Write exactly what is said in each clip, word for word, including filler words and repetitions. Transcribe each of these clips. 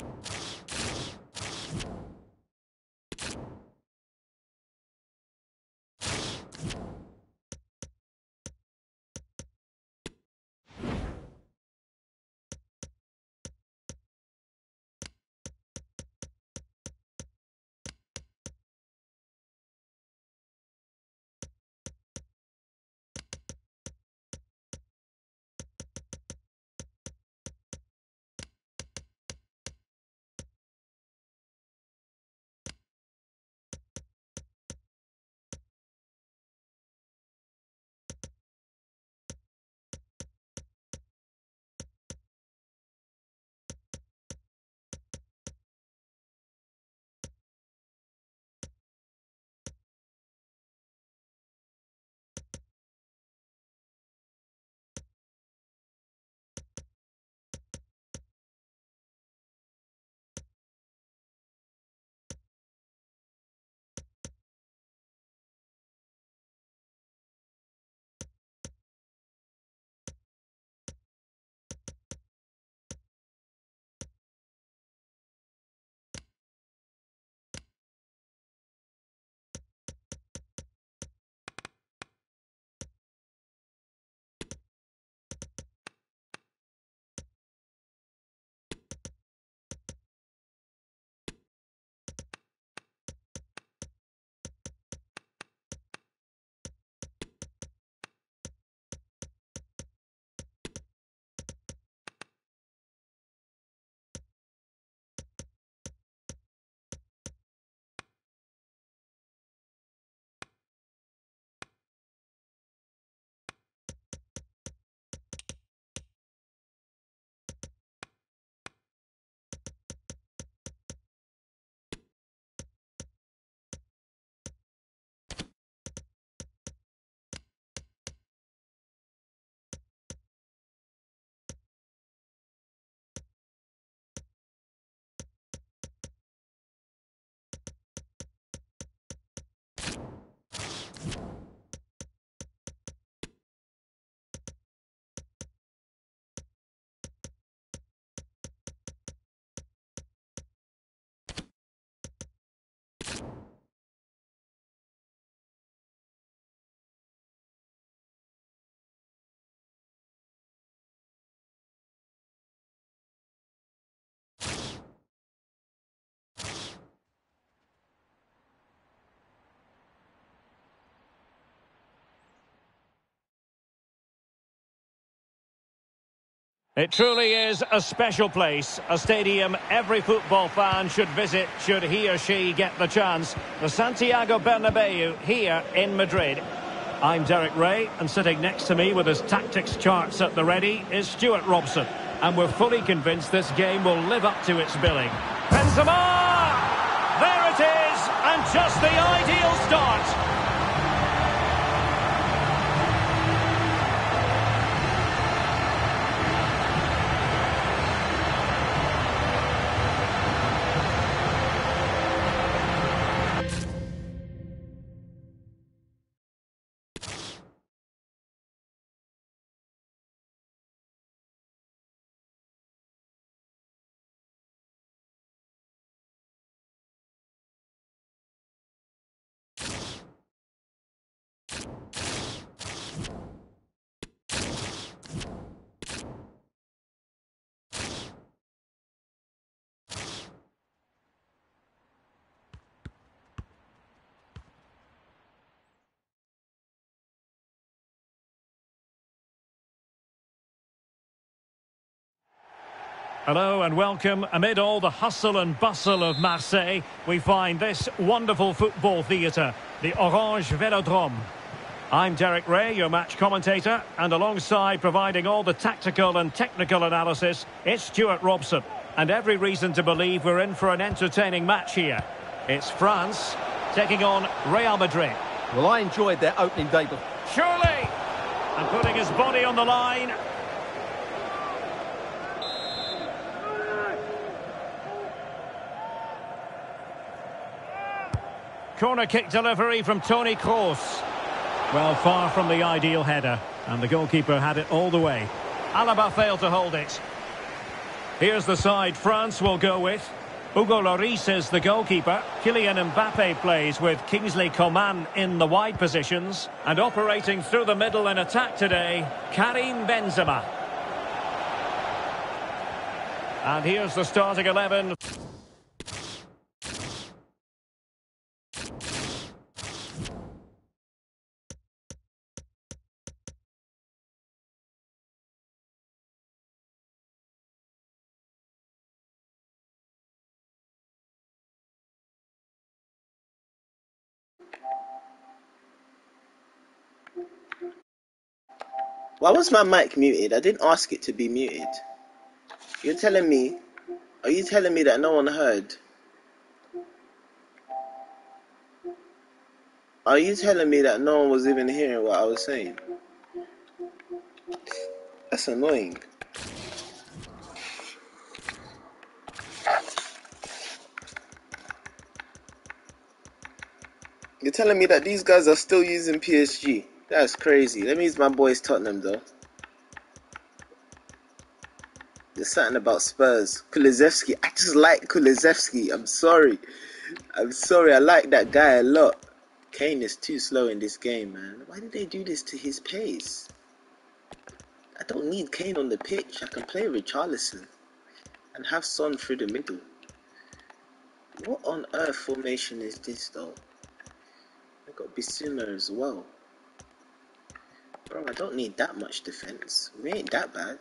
It truly is a special place, a stadium every football fan should visit should he or she get the chance. The Santiago Bernabeu here in Madrid. I'm Derek Ray, and sitting next to me with his tactics charts at the ready is Stuart Robson. And we're fully convinced this game will live up to its billing. Benzema! There it is, and just the ideal start. Hello and welcome. Amid all the hustle and bustle of Marseille, we find this wonderful football theatre, the Orange Velodrome. I'm Derek Ray, your match commentator, and alongside providing all the tactical and technical analysis, it's Stuart Robson. And every reason to believe we're in for an entertaining match here. It's France taking on Real Madrid. Well, I enjoyed their opening day, but surely! And putting his body on the line. Corner kick delivery from Toni Kroos. Well, far from the ideal header, and the goalkeeper had it all the way. Alaba failed to hold it. Here's the side France will go with. Hugo Lloris is the goalkeeper. Kylian Mbappe plays with Kingsley Coman in the wide positions. And operating through the middle in attack today, Karim Benzema. And here's the starting eleven. Why was my mic muted? I didn't ask it to be muted. You're telling me, are you telling me that no one heard? Are you telling me that no one was even hearing what I was saying? That's annoying. You're telling me that these guys are still using P S G? That's crazy. That means my boy's Tottenham though. There's something about Spurs. Kulusevski. I just like Kulusevski. I'm sorry. I'm sorry. I like that guy a lot. Kane is too slow in this game, man. Why did they do this to his pace? I don't need Kane on the pitch. I can play Richarlison and have Son through the middle. What on earth formation is this though? I got Bissouma as well. Bro, I don't need that much defense. We ain't that bad.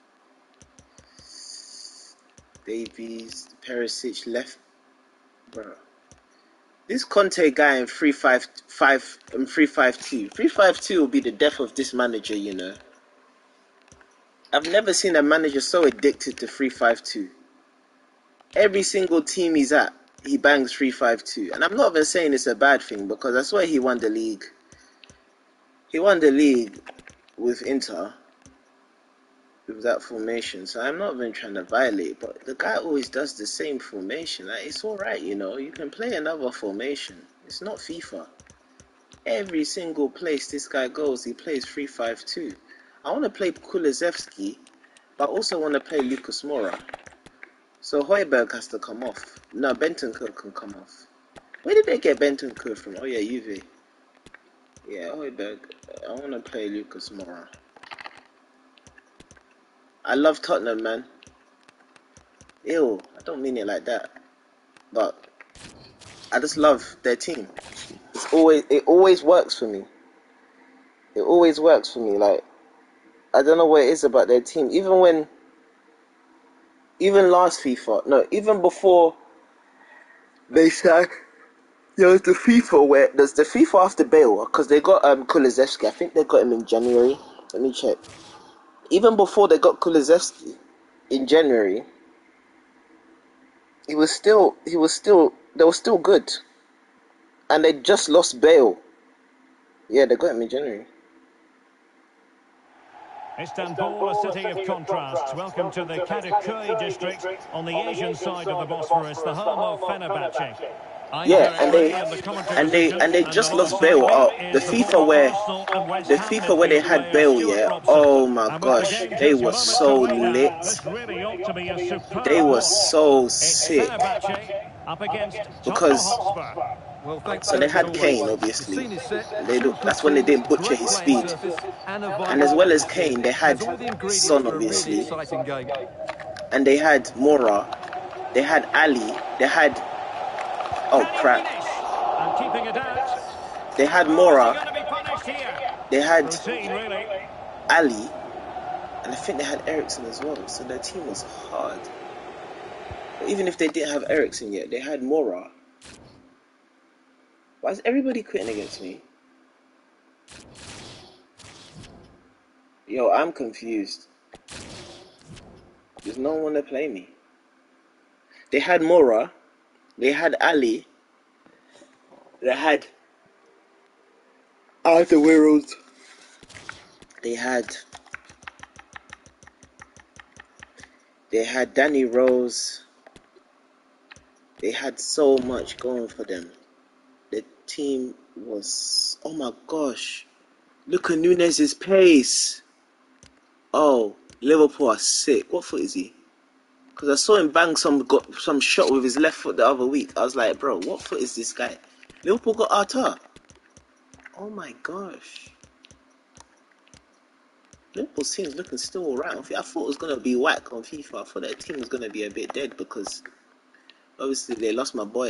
Davies, Perisic left. Bro. This Conte guy in three five five and three five two. three five two will be the death of this manager, you know. I've never seen a manager so addicted to three five two. Every single team he's at, he bangs three five two. And I'm not even saying it's a bad thing because I swear he won the league. He won the league with Inter with that formation. So I'm not even trying to violate, but the guy always does the same formation. Like, it's alright, you know. You can play another formation. It's not FIFA. Every single place this guy goes, he plays three five two. I want to play Kulusevski, but I also want to play Lucas Moura. So Højbjerg has to come off. No, Bentancur can come off. Where did they get Bentancur from? Oh yeah, Juve. Yeah, Højbjerg. I want to play Lucas Moura. I love Tottenham, man. Ew, I don't mean it like that. But I just love their team. It's always it always works for me. It always works for me. Like, I don't know what it is about their team. Even when even last FIFA, no, even before they sack, there was the FIFA where there's the FIFA after Bale because they got um Kulusevski. I think they got him in January. Let me check. Even before they got Kulusevski in January, he was still he was still they were still good, and they just lost Bale. Yeah, they got him in January. Istanbul, a city of contrasts. Welcome to the Kadıköy district on the Asian side of the Bosphorus, the home of Fenerbahce. Yeah, and they and they and they just lost Bale. Oh, the FIFA where the FIFA where they had Bale, yeah. Oh my gosh, they were so lit. They were so sick because so they had Kane, obviously. They do, that's when they didn't butcher his speed, and as well as Kane, they had Son, obviously, and they had Moura, they had Ali, they had. Oh crap. They had Moura, they had Ali, and I think they had Eriksen as well, so their team was hard. But even if they didn't have Eriksen yet, they had Moura. Why is everybody quitting against me? Yo, I'm confused. There's no one to play me. They had Moura, they had Ali, they had Alderweireld, they had they had Danny Rose. They had so much going for them. The team was, oh my gosh, look at Nunez's pace. Oh, Liverpool are sick. What foot is he? Because I saw him bang some got some shot with his left foot the other week. I was like, bro, what foot is this guy? Liverpool got Arta. Oh my gosh. Liverpool's team's looking still alright. I thought it was gonna be whack on FIFA. I thought that team was gonna be a bit dead because obviously they lost my boy.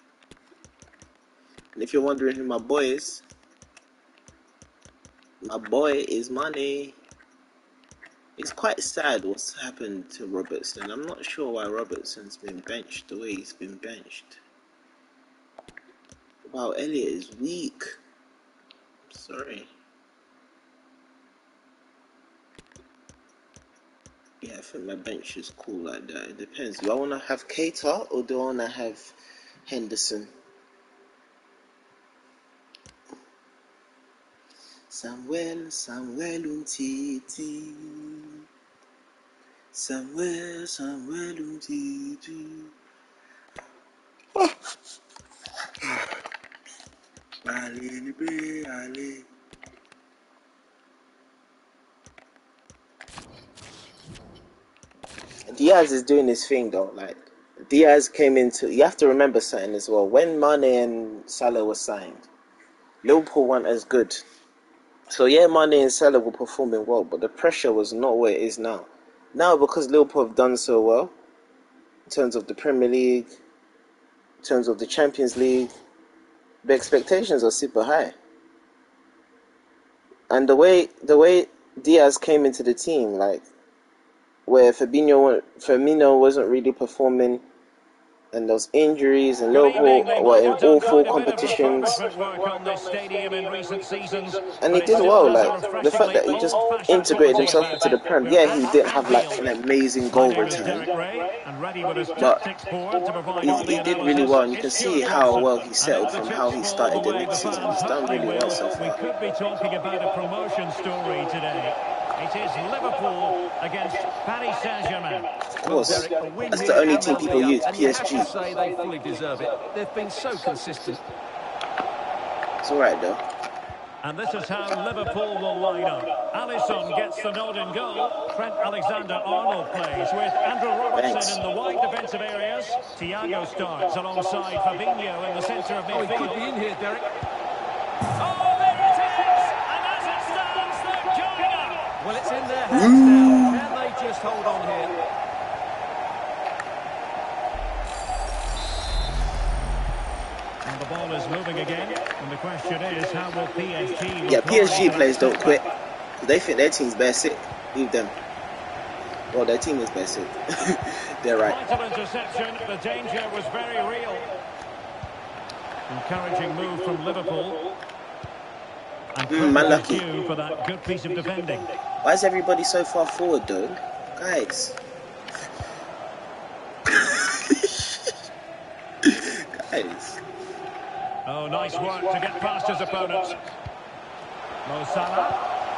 And if you're wondering who my boy is, my boy is Mane. It's quite sad what's happened to Robertson. I'm not sure why Robertson's been benched the way he's been benched. Wow, Elliot is weak. I'm sorry. Yeah, I think my bench is cool like that. It depends. Do I want to have Keita or do I want to have Henderson? Samuel, Samuel Umtiti. Samuel, Samuel Umtiti. Oh. Ali, Ali. Diaz is doing his thing though. Like Diaz came into. You have to remember something as well. When Mane and Salah were signed, Liverpool weren't as good. So yeah, Mane and Salah were performing well, but the pressure was not where it is now. Now because Liverpool have done so well in terms of the Premier League, in terms of the Champions League, the expectations are super high. And the way the way Diaz came into the team, like where Fabinho Firmino wasn't really performing, and those injuries, and Liverpool were in all four competitions, and he did well. Like the fact that he just integrated himself into the Prem. Yeah, he didn't have like an amazing goal return, but he, he did really well. And you can see how well he settled from how he started the league season. He's done really well so far. We could be talking about a promotion story today. It is Liverpool against Paris Saint-Germain. Of course, that's the only team people use, P S G. Say they fully deserve it. They've been so consistent. It's alright though. And this is how Liverpool will line up. Alisson gets the nod in goal. Trent Alexander-Arnold plays with Andrew Robertson Thanks. in the wide defensive areas. Thiago starts alongside Fabinho in the centre of midfield. Oh, he could be in here, Derek. Oh, there it is! And as it stands, they're going up! Well, it's in their hands now. Can they just hold on here? And the ball is moving again. And the question is, how will P S G... Yeah, P S G players don't quit. They think their team's bare sick. Leave them. Well, their team is bare sick. They're right. Vital interception. The danger was very real. Encouraging move from Liverpool. And Mm, man lucky. for that good piece of defending. Why is everybody so far forward, though? Guys. Guys. Oh, nice work to get past his opponents. Mo Salah.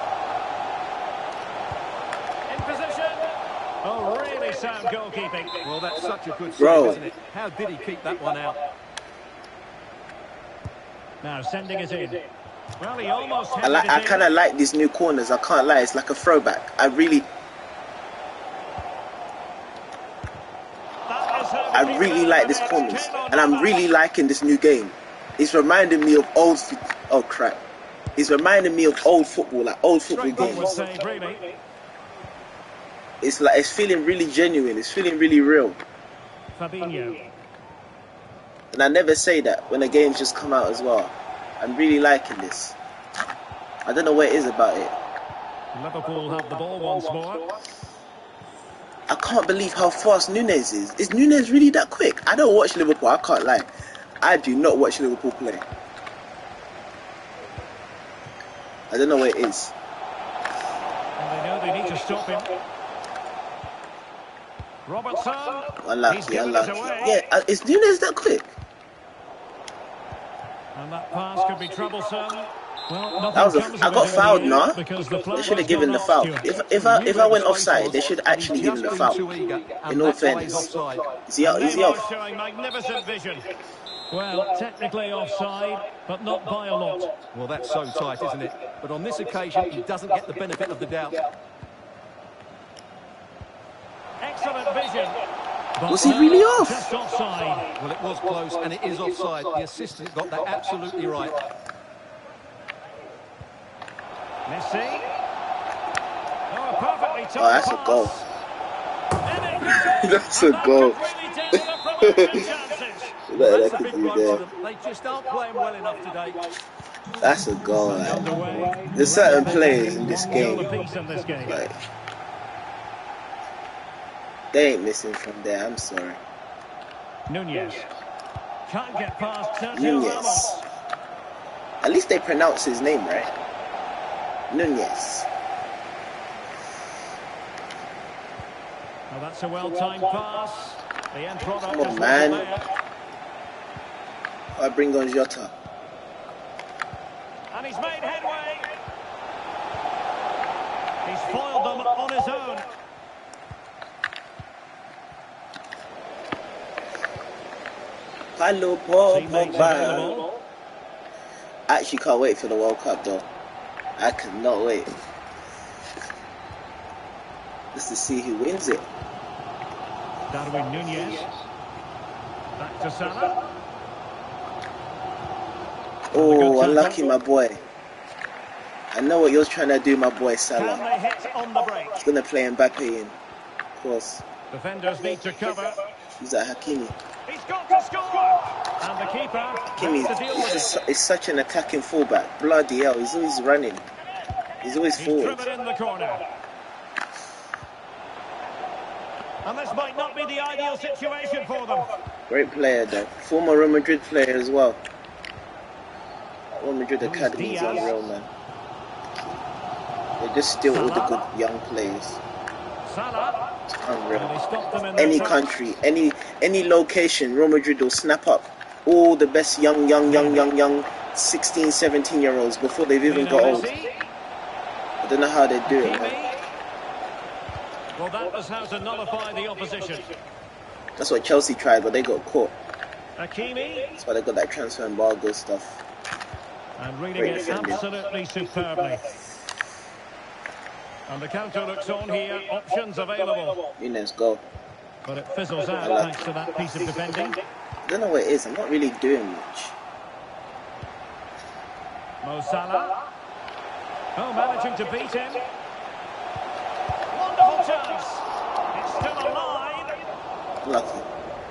In position. Oh, really sound goalkeeping. Well, that's such a good Bro. save, isn't it? How did he keep that one out? Now sending it in. Well, he almost I like. I kind of like these new corners. I can't lie. It's like a throwback. I really, I really like this corners, and I'm really liking this new game. It's reminding me of old. Oh crap! It's reminding me of old football, like old football games. Save, really. It's like it's feeling really genuine. It's feeling really real. Fabinho. And I never say that when the games just come out as well. I'm really liking this. I don't know what it is about it. Liverpool have the ball once more. I can't believe how fast Nunes is. Is Nunes really that quick? I don't watch Liverpool, I can't lie. I do not watch Liverpool play. I don't know what it is. And they know they need to stop him. Robertson. Unlucky, unlucky. Yeah, uh, is Nunes that quick? And that pass could be troublesome. Well, that was a, I got fouled, nah. They should have given the foul. If if I if I went offside, they should actually give him the foul. In all fairness, is he is he off? Showing magnificent vision. Well, technically offside, but not by a lot. Well, that's so tight, isn't it? But on this occasion, he doesn't get the benefit of the doubt. Excellent vision. Was he really off? Just offside. Well, it was close, and it is offside. The assistant got that absolutely right. Messi. Oh, perfectly timed Oh, that's a goal. pass. And it goes. That's a And that goal. could really take them from open chances. That That's I a big could do blow for there. them. They just aren't playing well enough today. That's a goal, man. Underway. There's certain players in this Still game, the piece in this game. like, they ain't missing from there. I'm sorry. Nunez. Can't get past Sergio Nunez. Ramos. At least they pronounce his name right. Nunez. Well, that's a well-timed pass. The end product Come on, is man. there. I bring on Jota. And he's made headway. He's foiled them on his own. Hello, Paul Teammates Pogba. available. I actually can't wait for the World Cup, though. I cannot wait. Just to see who wins it. Darwin Nunez. Back to Salah. Oh, unlucky, my boy. I know what you're trying to do, my boy Can Salah. they hit on the break? He's gonna play Mbappe in, of course. Defenders need to cover. He's at Hakimi. He's got to score. And the keeper Hakimi has to deal with is, it. is such an attacking fullback. Bloody hell, he's always running. He's always He's forward. driven in the corner. And this might not be the ideal situation for them. Great player, though. Former Real Madrid player as well. Real Madrid Luis Academy is Diaz. unreal, man. They just steal all the good young players. Salah. It's And they unreal. stopped them in their Any tracks. country, any any location, Real Madrid will snap up all the best young, young, young, young, young sixteen, seventeen year olds before they've even got old. Messi. I don't know how they do it, man. Hakimi. Well, that was how to nullify the opposition. That's what Chelsea tried, but they got caught. Hakimi. That's why they got that transfer embargo stuff. And reading Great it defending. absolutely superbly. And the counter looks on here. Options available. Nunez, go. But it fizzles out like thanks to that piece of defending. I don't know what it is. I'm not really doing much. Mo Salah. Oh, managing to beat him. Wonderful chance. It's still alive. Lucky.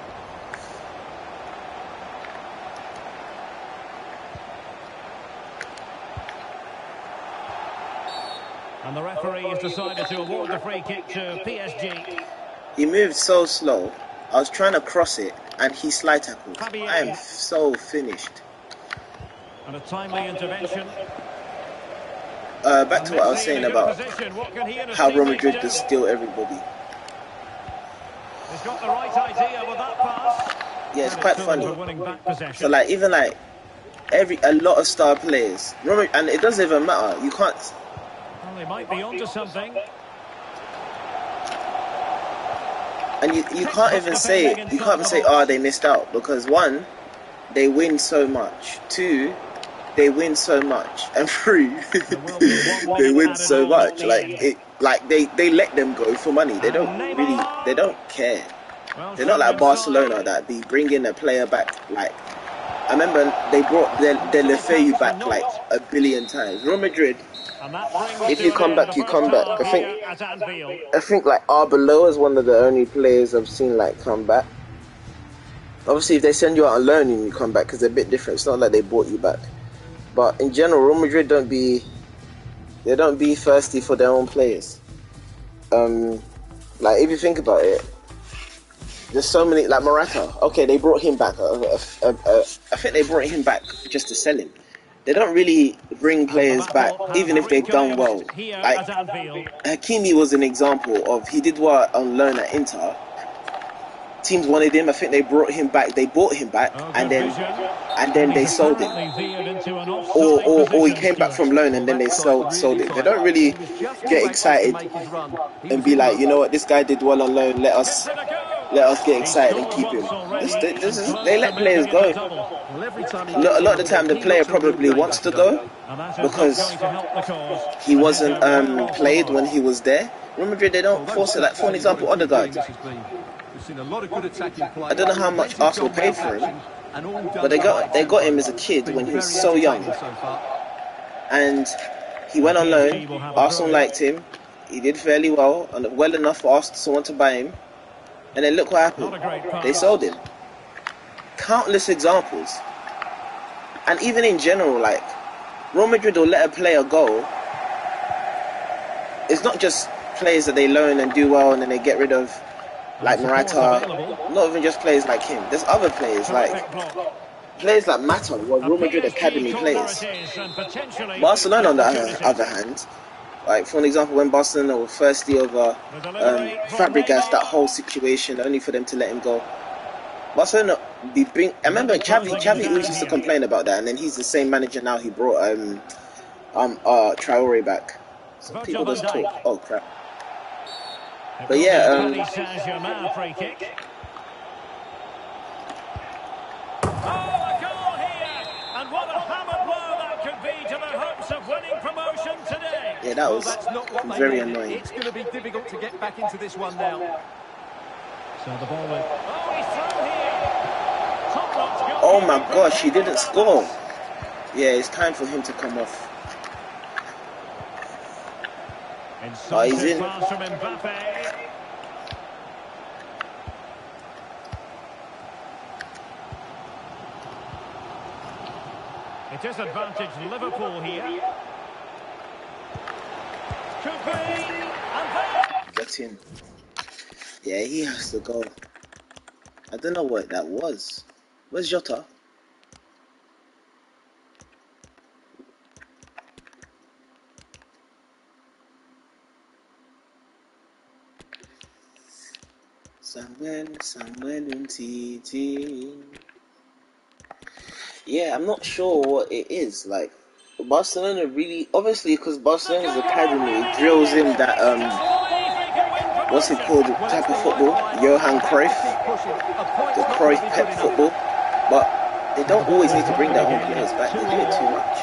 And the referee has decided to award the free kick to P S G. He moved so slow. I was trying to cross it, and he slide tackled. I am so finished. And a timely intervention. Uh, back to And what I was Messi saying in a good about position. What can he and his how Real teammates Madrid do? just steal everybody. He's got the right idea with that pass. Yeah, it's And quite to funny. them for winning back possession. So like even like every a lot of star players, Real Madrid, and it doesn't even matter. You can't. Well, they might be onto something. And you, you can't even say you can't even say oh they missed out, because one, they win so much, two, they win so much, and three, they win so much, like it like they, they let them go for money. They don't really they don't care. They're not like Barcelona that be bringing a player back. Like I remember they brought their, their Lefeu back like a billion times. Real Madrid, if you come back, you come back. I think I think like Arbeloa is one of the only players I've seen like come back. Obviously, if they send you out on loan and you come back, because they're a bit different. It's not like they brought you back. But in general, Real Madrid don't be they don't be thirsty for their own players. Um, like if you think about it, there's so many like Morata. Okay, they brought him back. Uh, uh, uh, uh, I think they brought him back just to sell him. They don't really bring players back, even if they've done well. Like Hakimi was an example of he did well on loan at Inter. Teams wanted him. I think they brought him back. They bought him back, and then and then they sold him. Or or, or he came back from loan and then they sold sold him. They don't really get excited and be like, you know what, this guy did well on loan. Let us. Let us get excited and keep him. This, this is, they let players go. A lot of the time, the player probably wants to go because he wasn't um, played when he was there. Real Madrid, they don't force it. Like for an example, Odegaard. We've seen a lot of good attacking play. I don't know how much Arsenal paid for him, but they got they got him as a kid when he was so young, and he went on loan. Arsenal liked him. He did fairly well, and well enough for Arsenal to want to buy him. And then look what happened. They sold him. Countless examples. And even in general, like, Real Madrid will let a player go. It's not just players that they loan and do well and then they get rid of, like Morata. Not even just players like him. There's other players, like players like Mata, who are Real Madrid academy players. Barcelona, on the other, other hand, like for an example, when Barcelona were thirsty over um, Fabregas, that whole situation, only for them to let him go. Barcelona be bring. I remember Xavi. Xavi always used to complain about that, and then he's the same manager now. He brought um um uh Traore back. So people just talk. Oh crap! But yeah, um. Yeah, that was well, very annoying. It's going to be difficult to get back into this one now. So the ball went. Oh, he's through here. Oh my gosh, he didn't score. Yeah, it's time for him to come off. Oh, he's in. It is advantage Liverpool here. Could be, and get in. Yeah, he has to go. I don't know what that was. Where's Jota? Samuel, Samuel, T T. Yeah, I'm not sure what it is. Like, Barcelona really, obviously, because Barcelona's academy drills in that um, what's it called, type of football, Johan Cruyff, the Cruyff pep football. But they don't always need to bring their own players back. They do it too much.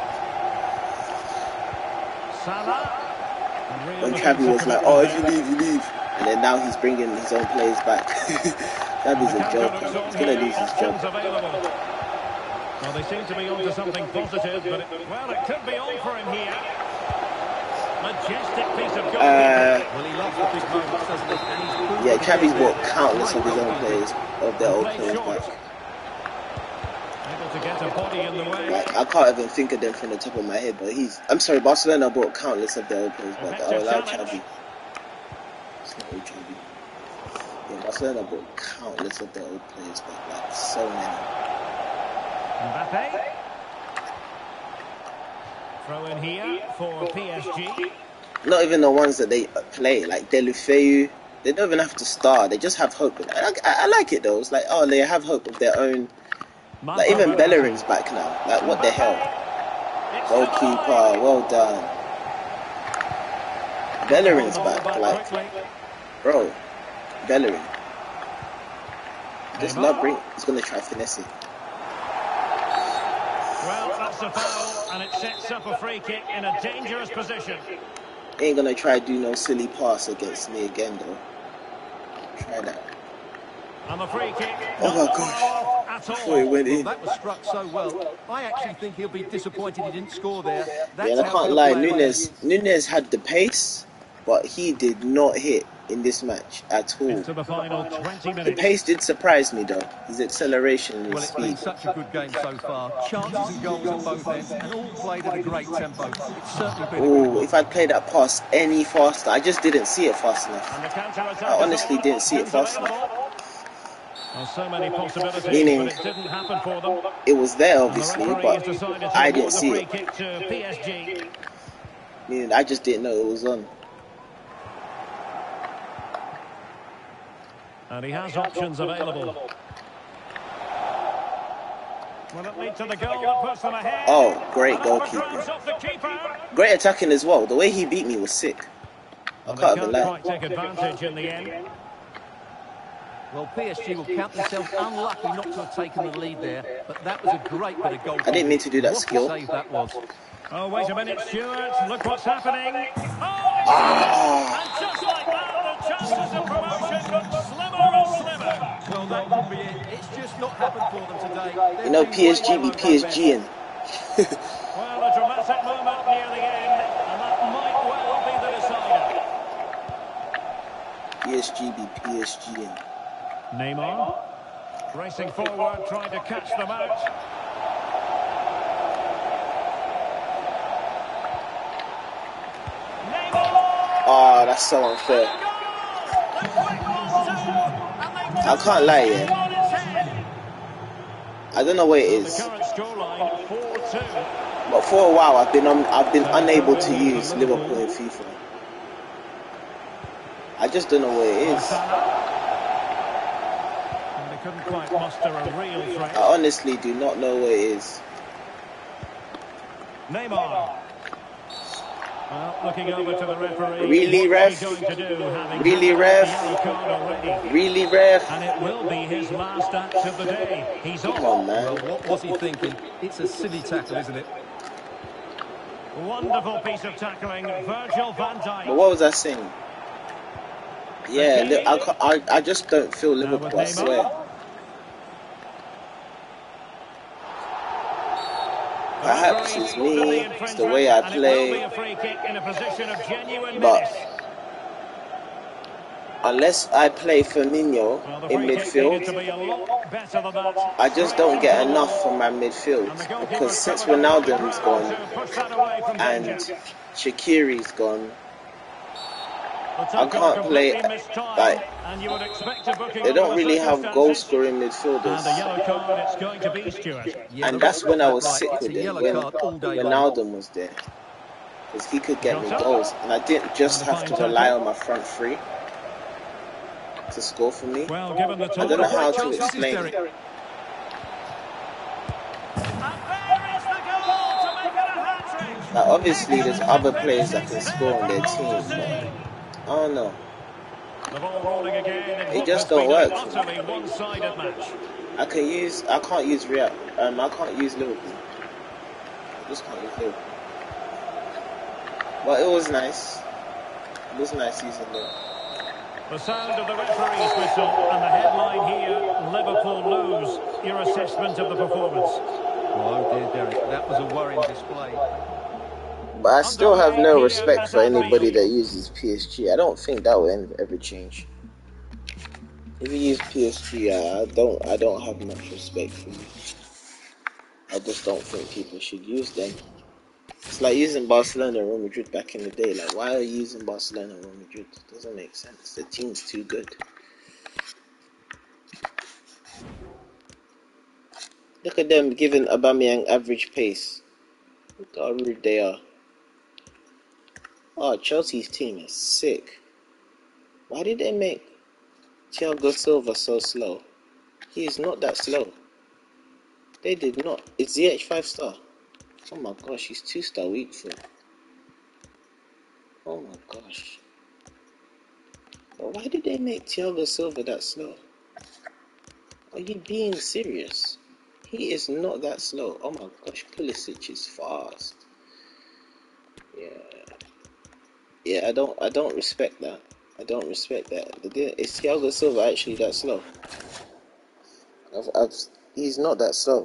When Xavi was like, "Oh, if you leave, you leave," and then now he's bringing his own players back. Xavi's a joker. He's gonna lose his job. Well, they seem to be on to something positive, but it, well, it could be on for him here. Majestic piece of goal. Uh, well, he loves the big moments, doesn't he? Yeah, Xavi's bought countless of his own players, of their old players back. Able to get a body in the way. Like, I can't even think of them from the top of my head, but he's. I'm sorry, Barcelona bought countless of their old players back. I allow Xavi. It's not really Xavi. Yeah, Barcelona bought countless of their old players back, like so many. Mbappe. Throw in here for P S G. Not even the ones that they play, like Delufeu. They don't even have to start. They just have hope. I, I, I like it though. It's like, oh, they have hope of their own. Like even Bellerin's back now. Like what the hell? Goalkeeper, well done. Bellerin's back. Like, bro, Bellerin. Just not bring. He's gonna try finessing. Well, that's a foul, and it sets up a free kick in a dangerous position. He ain't gonna try to do no silly pass against me again, though. Try that. And the free kick. Oh my gosh! Before he went in. Well, that was struck so well. I actually think he'll be disappointed he didn't score there. That's yeah, I can't lie. Nunez, Nunez had the pace, but he did not hit in this match at all. Into the final twenty minutes. The pace did surprise me though. His acceleration and his well, it's speed. been such a good game so far. Chances and goals at both ends, and all played at a great tempo. It's certainly been. Oh, if I'd played that pass any faster, I just didn't see it fast enough. I honestly didn't see it fast enough. Well, so many possibilities, Meaning, but it didn't happen for them. It was there obviously, but I didn't see it. Kick to P S G. Meaning, I just didn't know it was on. And he has options available. Will it lead to the goal that puts them ahead? Oh, great goalkeeper. Great attacking as well. The way he beat me was sick. I can't even lie. Quite take advantage in the end. Well, P S G will count themselves unlucky not to have taken the lead there, but that was a great bit of goal. I didn't mean to do that skill. What a save that was. Oh, wait a minute, Stuart. Look what's happening. Oh, oh. and just like that, the chances of promotion look slimmer and Well, that could be it. It's just not happened for them today. They've You know, been P S G way be below P S their G in. Well, a dramatic moment near the end, and that might well be the decider. P S G be P S G in. Neymar, racing forward, trying to catch them out. Neymar! Oh, that's so unfair. I can't lie, yeah. I don't know what it is. The current scoreline four two. But for a while, I've been un I've been unable to use Liverpool in FIFA. I just don't know what it is. And they couldn't quite muster a real threat. I honestly do not know what it is. Neymar. Well, looking over to the referee. Really, ref? What's he going to do, having Really, had ref? the yellow card already? Really, ref? And it will be his last act of the day. He's Come off. on, man. Well, what was he thinking? It's a silly tackle, isn't it? Wonderful piece of tackling, Virgil van Dijk. But what was I saying? Yeah, li I, ca- I, I just don't feel Now with Liverpool, I Neymar. swear. Perhaps it's me, it's the way I play, but unless I play Firmino in midfield, I just don't get enough from my midfield, because since Ronaldo's gone and Shaqiri's gone, I can't play, like, they don't really have goal-scoring midfielders. And that's when I was sick with it, when Ronaldo was there. Because he could get me goals. And I didn't just have to rely on my front three to score for me. Well, given the I don't know how to explain it. Like, obviously, there's other players that can score on their team, but I don't know. It just don't work for me. I can use, I can't use Real, um, I can't use Liverpool. I just can't use Liverpool. But it was nice. It was nice using it. The sound of the referee's whistle and the headline here, Liverpool lose. Your assessment of the performance? Oh dear, Derek, that was a worrying display. But I still have no respect for anybody that uses P S G. I don't think that will ever change. If you use P S G, I don't, I don't have much respect for you. I just don't think people should use them. It's like using Barcelona and Real Madrid back in the day. Like, why are you using Barcelona and Real Madrid? It doesn't make sense. The team's too good. Look at them giving Aubameyang average pace. Look how rude they are. Oh, Chelsea's team is sick. Why did they make Thiago Silva so slow? He is not that slow. They did not. Is Z H five star? Oh my gosh, he's two star weak foot. Oh my gosh. But why did they make Thiago Silva that slow? Are you being serious? He is not that slow. Oh my gosh, Pulisic is fast. Yeah. Yeah, I don't I don't respect that. I don't respect that. Is Thiago Silva actually that slow? I've, I've, he's not that slow.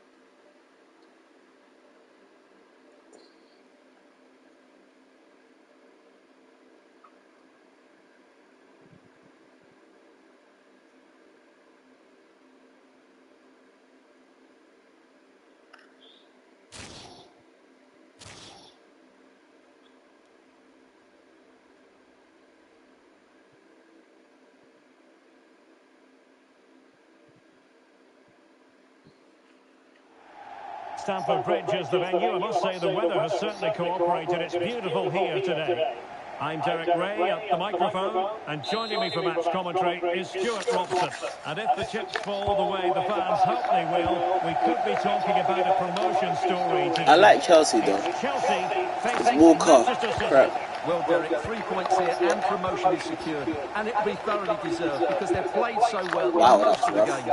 Stamford Bridge is the venue. I must say the weather has certainly cooperated. It's beautiful here today. I'm Derek Ray at the microphone, and joining me for match commentary is Stuart Robson. And if the chips fall the way the fans hope they will, we could be talking about a promotion story today. I like Chelsea though. Chelsea it's Walker. Crap. Well, Derek, three points here and promotion is secured, and it'll be thoroughly deserved because they've played so well wow, in most of the games.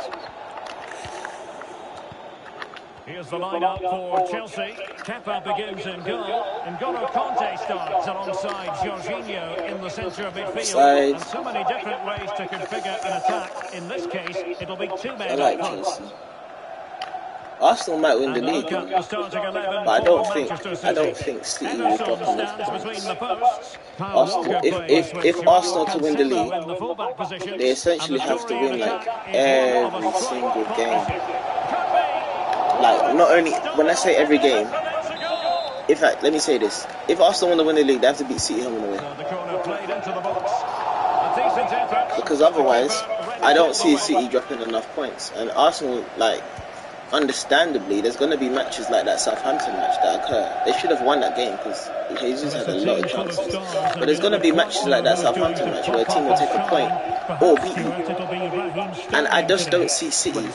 Here's the lineup for Chelsea. Kepa begins in goal. N'Golo Conte starts alongside Jorginho in the centre of midfield. Side. And so many different ways to configure an attack in this case, it'll be two men I like up front. Chelsea. Arsenal might win the And league, look at the starting eleven but I for don't think Manchester City. I don't think City will Henderson drop enough stands between points. the posts. Kyle Arsenal, Walker if plays if with if Joao Arsenal to win the Cancelo league, in the fullback positions. they essentially And the have to story in win like attack is one of a every strong single game. partnership. Could be. Like not only when I say every game, in fact, let me say this: if Arsenal want to win the league, they have to beat City home and away. So the corner played into the box. A decent effort. Because otherwise, I don't see City dropping enough points. And Arsenal, like, understandably, there's going to be matches like that Southampton match that occur. They should have won that game because Jesus had a lot of chances. But there's going to be matches like that Southampton match where a team will take a point or beat you. And I just don't see City.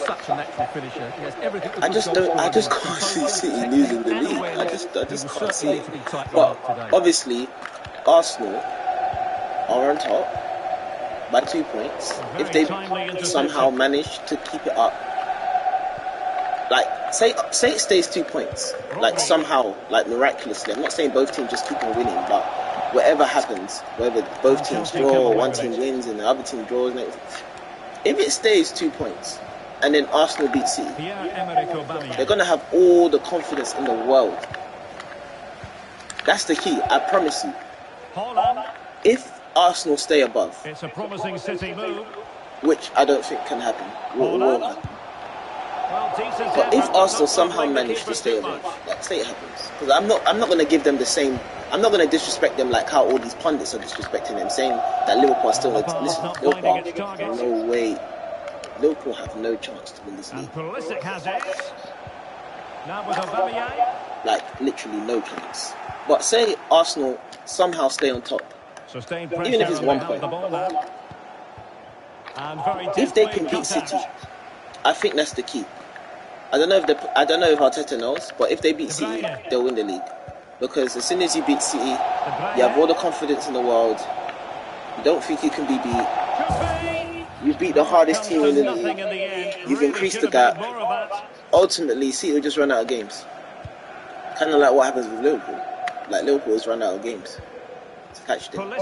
I just don't. I just can't see City losing the league. I just, I just can't see it. But obviously, Arsenal are on top by two points. If they somehow manage to keep it up, like say say it stays two points, like somehow, like miraculously. I'm not saying both teams just keep on winning, but whatever happens, whether both teams draw or one team wins and the other team draws, if it stays two points and then Arsenal beat City, they're gonna have all the confidence in the world. That's the key. I promise you. If Arsenal stay above, it's a promising City move, which I don't think can happen. Will, will happen. Well, but if Arsenal somehow manage to stay above, like say it happens, because I'm not, I'm not going to give them the same. I'm not going to disrespect them like how all these pundits are disrespecting them, saying that Liverpool are still. Listen, Liverpool, no way. Liverpool have no chance to win this league. And Pulisic has it. Now with Aubameyang. Like literally no chance. But say Arsenal somehow stay on top. Sustained even if it's one point. If they can beat City, I think that's the key. I don't know if the, I don't know if Arteta knows, but if they beat City, they'll win the league. Because as soon as you beat City, you have all the confidence in the world. You don't think you can be beat. You beat the hardest team in the league. You've increased the gap. Ultimately, City will just run out of games. Kind of like what happens with Liverpool. Like Liverpool has run out of games to catch them.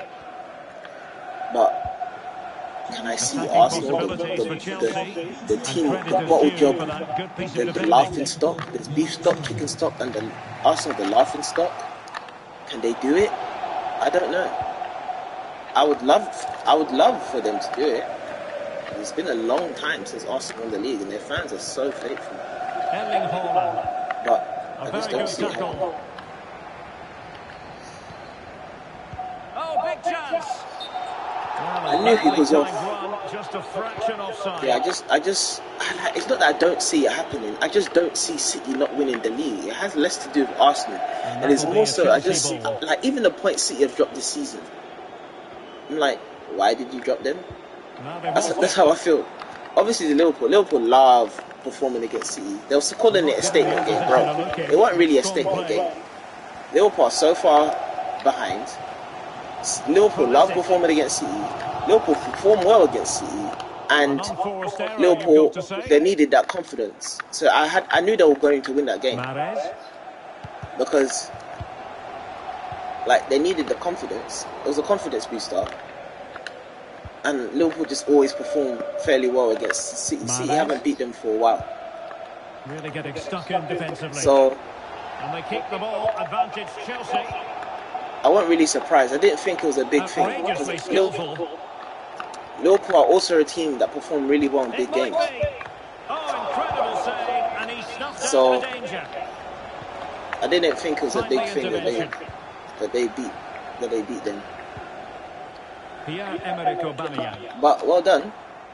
But can I see Arsenal, the, the, the, the team, the bottle job, the, the laughing stock, the beef stock, chicken stock, and the Arsenal, the laughing stock? Can they do it? I don't know. I would love, I would love for them to do it. It's been a long time since Arsenal won the league, and their fans are so faithful. But I just don't see it. Oh, big chance! I knew he was off. Just a fraction offside. Yeah, I just, I just, I, it's not that I don't see it happening. I just don't see City not winning the league. It has less to do with Arsenal, and, and it's more so. I just see, like, even the points City have dropped this season. I'm like, why did you drop them? That's, that's how I feel. Obviously, the Liverpool, Liverpool love performing against City. They were calling it a statement game, bro. It wasn't really a statement game. Liverpool are so far behind. Liverpool love performing against City. Liverpool perform well against City, and Liverpool, they needed that confidence. So I had, I knew they were going to win that game because, like, they needed the confidence. It was a confidence booster, and Liverpool just always perform fairly well against City. City haven't beat them for a while. Really getting stuck in defensively. So, and they kick the ball. Advantage Chelsea. I wasn't really surprised. I didn't think it was a big thing. Liverpool, Liverpool are also a team that perform really well in big games. Oh, incredible save, and he snuffed so, out the danger. I didn't think it was a big thing that they that they beat that they beat them. Pierre-Emerick Aubameyang. But well done.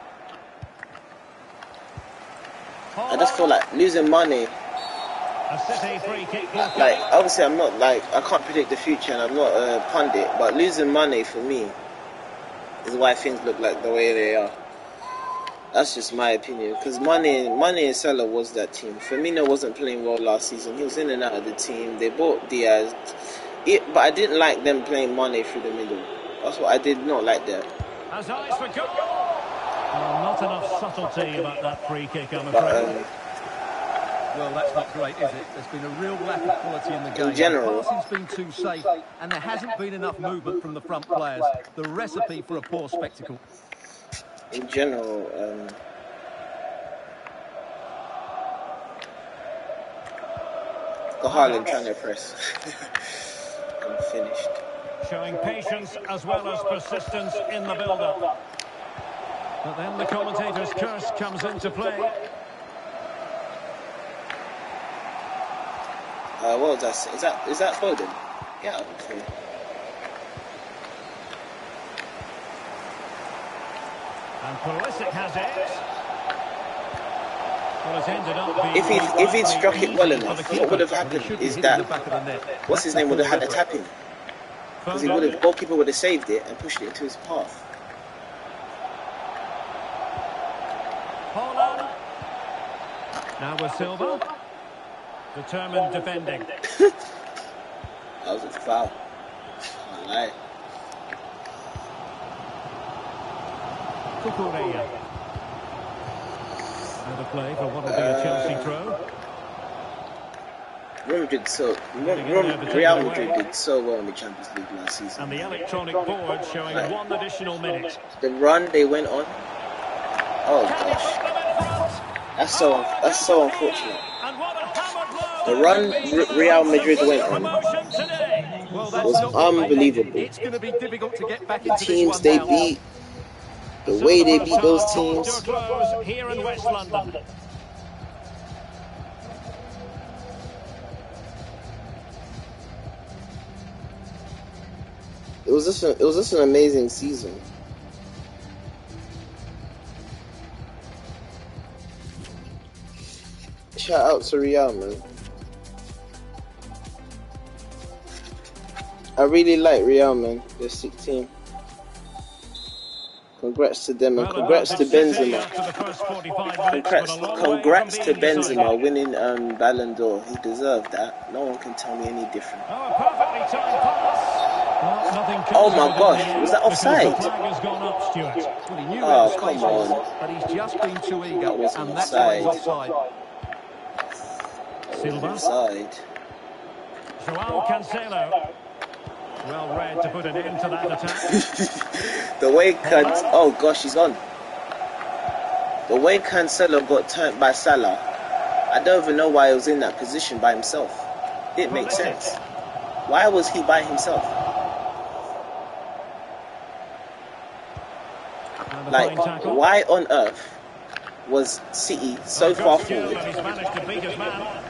I just feel like losing money. A City free kick. Like, obviously I'm not like, I can't predict the future and I'm not a pundit, but losing money for me is why things look like the way they are. That's just my opinion, because Mane, Mane and Salah was that team. Firmino wasn't playing well last season. He was in and out of the team. They bought Diaz, it, but I didn't like them playing Mane through the middle. That's what I did not like that. As eyes for goal. Well, not enough subtlety about that free kick, I'm afraid. But, um, Well, that's not great, is it? There's been a real lack of quality in the game. In general, the passing's been too safe, and there hasn't been enough movement from the front players. The recipe for a poor spectacle. in general, um, got Haaland trying to press. I'm finished. Showing patience as well as persistence in the build-up. But then the commentator's curse comes into play. Uh, what was that? Is that is that Foden? Yeah, okay. And Pulisic has it. Well, it's ended up being If he if he'd struck it well enough, what would have happened is that what's his name would have had to tap him, because he would have goalkeeper would have saved it and pushed it into his path. Holland. Now with Silva. Determined defending. That was a foul. Can't lie. Kukureya. Now the play for what will be a Chelsea throw. Real Madrid so Real Madrid did so well in the Champions League last season. And the electronic board showing Right. one additional minute. The run they went on. Oh gosh, that's so that's so unfortunate. The run Real Madrid went on was unbelievable. It's going to be difficult to get back The into teams this they one now. beat, the way they beat those teams. Here in West London. It was just a, it was just an amazing season. Shout out to Real, man. I really like Real, man. They're a sick team. Congrats to them, and congrats to Benzema. Congrats, congrats to Benzema winning um, Ballon d'Or. He deserved that. No one can tell me any different. Oh my gosh, was that offside? Oh, come on. But he's just been too eager, That wasn't and that's why he's offside. offside. Silva. Offside. Joao Cancelo. Well read to put an end to that attack. The way Can oh gosh, he's on. The way Cancelo got turned by Salah, I don't even know why he was in that position by himself. It makes sense. Why was he by himself? Like, why on earth was City so far forward? He's managed to beat his man.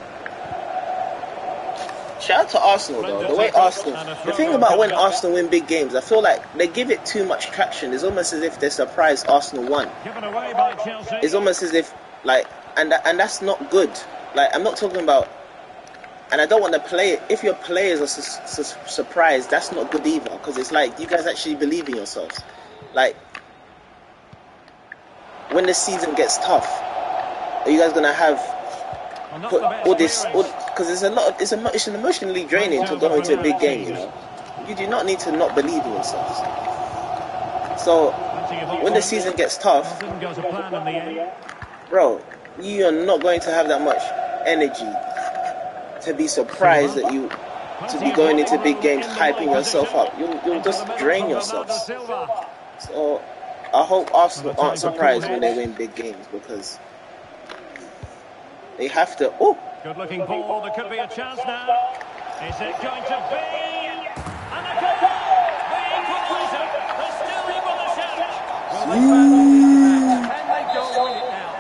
Shout out to Arsenal though, the way Arsenal, the thing about when Arsenal win big games, I feel like they give it too much traction. It's almost as if they're surprised Arsenal won. Given away by Chelsea. It's almost as if, like, and that, and that's not good. Like, I'm not talking about, and I don't want to play it. If your players are su su surprised, that's not good either, because it's like, you guys actually believe in yourselves. Like, when the season gets tough, are you guys going to have put all this, because it's a lot of, it's, a, it's an emotionally draining to go into a big game, you know. You do not need to not believe in yourselves. So when the season gets tough, bro, you are not going to have that much energy to be surprised that you to be going into big games hyping yourself up. You'll, you'll just drain yourselves. So I hope Arsenal aren't surprised when they win big games, because they have to. Oh, good looking ball. There could be a chance now. Is it going to be? And a goal! The equaliser. They're still able to shout. Well, they can they go and win it now?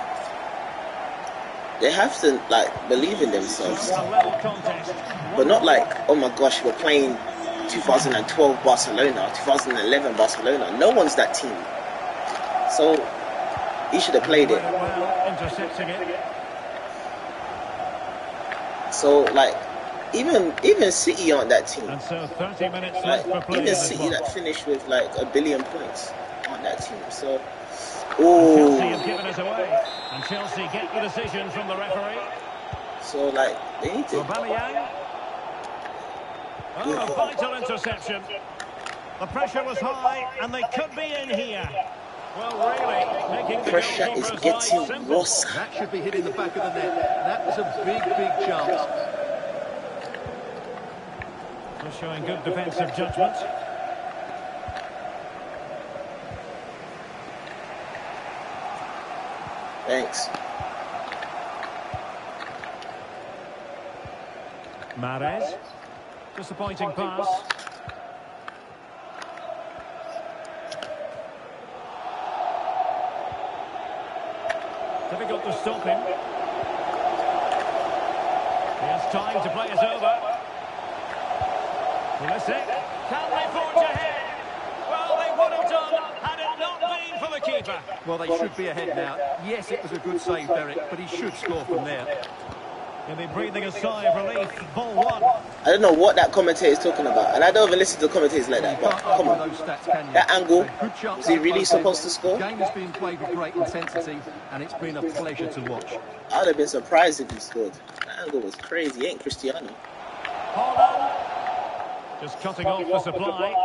they have to like believe in themselves, A level contest. but not like, oh my gosh, we're playing two thousand twelve Barcelona, two thousand eleven Barcelona. No one's that team. So he should have played it. Well, intercepting it. So like, even even City aren't that team. And so thirty minutes Like left for play. even in this City one. that finished with like a billion points aren't that team. So, Chelsea have oh, given us away. And Chelsea get the decision from the referee. so like they need to. Aubameyang. Oh, a vital interception. The pressure was high, and they could be in here. Well, really, making the Pressure is goalkeeper's life getting simple. worse. That should be hitting the back of the net. That was a big, big chance. They're showing good defensive judgment. Thanks. Mahrez. Disappointing pass. Difficult to stop him. He has time to play it over. Pulisic. Can they forge ahead? Well, they would have done had it not been for the keeper. Well, they should be ahead now. Yes, it was a good save, Derek, but he should score from there. He'll be breathing a sigh of relief. Ball one. I don't know what that commentator is talking about, and I don't even listen to commentators like that, but come on. Those stats, can you? That angle, Good chance was he really supposed to score? The game has been played with great intensity, and it's been a pleasure to watch. I'd have been surprised if he scored. That angle was crazy. He ain't Cristiano. Hold on. Just cutting off the supply.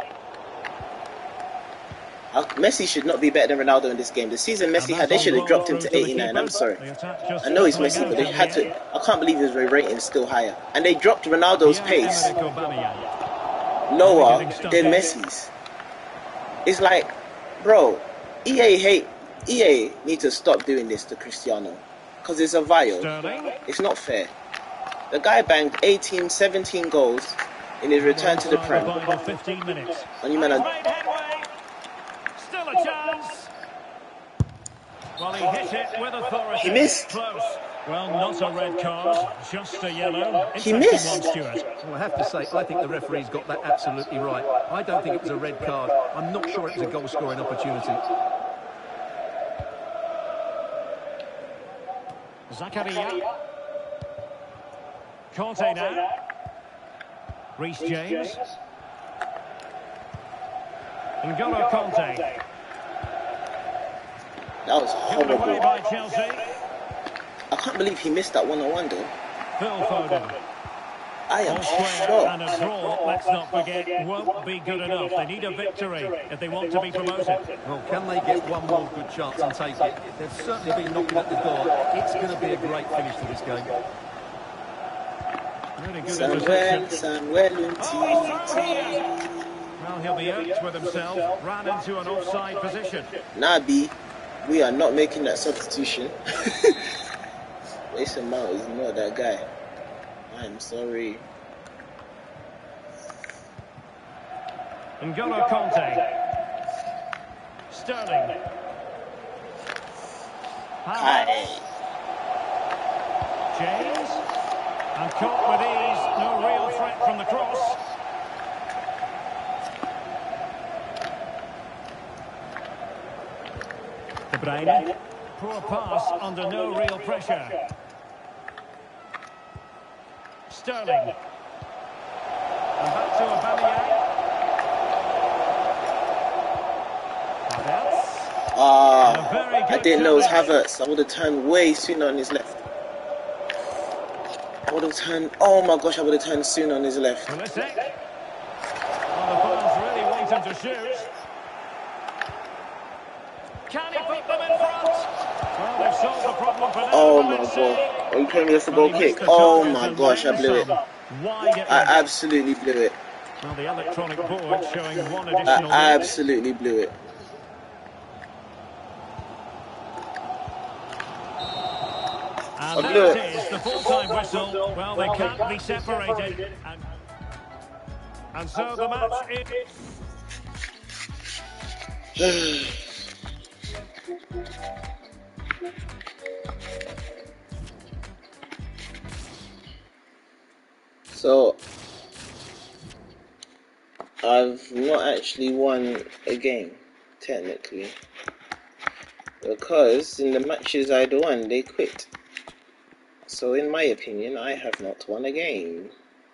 Uh, Messi should not be better than Ronaldo in this game. The season Messi had, they should have dropped him to eighty-nine. I'm sorry. I know he's Messi, but they had to. I can't believe his rating is still higher. And they dropped Ronaldo's pace lower than Messi's. It's like, bro, E A hate. E A need to stop doing this to Cristiano, because it's a vile. It's not fair. The guy banged eighteen, seventeen goals in his return to the Prem. And you man are a chance. Well, he hit it with authority. He missed. Close. Well, not a red card, just a yellow. He missed. One, Stuart. Well, I have to say, I think the referee's got that absolutely right. I don't think it was a red card. I'm not sure it was a goal-scoring opportunity. Zakaria. Conte now. Reece James. N'Golo Conte. That was horrible. By Chelsea. I can't believe he missed that one-on-one though. Phil Foden. I am shocked. And a draw, let's not forget, won't be good enough. They need a victory if they want to be promoted. Well, can they get one more good chance and take it? They've certainly been knocking at the door. It's going to be a great finish to this game. Really good Samuel, Samuel, oh, well, he'll be out with himself. Ran into an offside position. Nabi, we are not making that substitution. Mason Mount is not that guy. I'm sorry. N'Golo Conte. Sterling. Hi. James. And caught with ease. No real threat from the cross. De Bruyne. Poor pass under no real pressure. Sterling. And back to Aubameyang. Ah, I didn't know it was Havertz. I would have turned way sooner on his left. I would have turned, oh my gosh, I would have turned sooner on his left. Pulisic. Well, the fans really want him to shoot. Can he put them in front? Well, they've solved the problem for now. Oh my god. Are you playing me for a goal kick? Oh my gosh, I blew it. I absolutely blew it. Well, the electronic board showing one additional. I absolutely blew it. And I blew it. that is the full-time whistle. Well, they can't be separated. And, and so the match is... So, I've not actually won a game, technically, because in the matches I'd won, they quit. So, in my opinion, I have not won a game.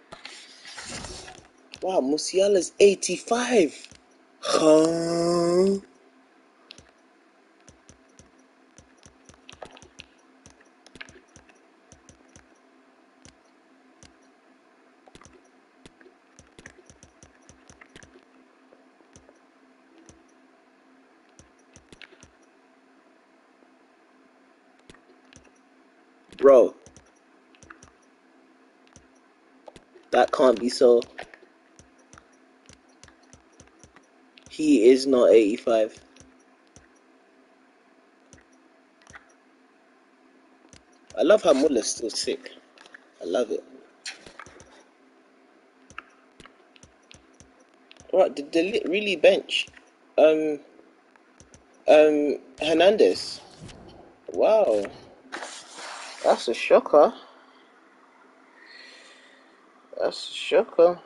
Wow, Musiala's eighty-five. Huh? Bro, that can't be so. He is not eighty-five. love how Muller's still sick. I love it. Right, did they really bench um um Hernandez? Wow, that's a shocker. That's a shocker.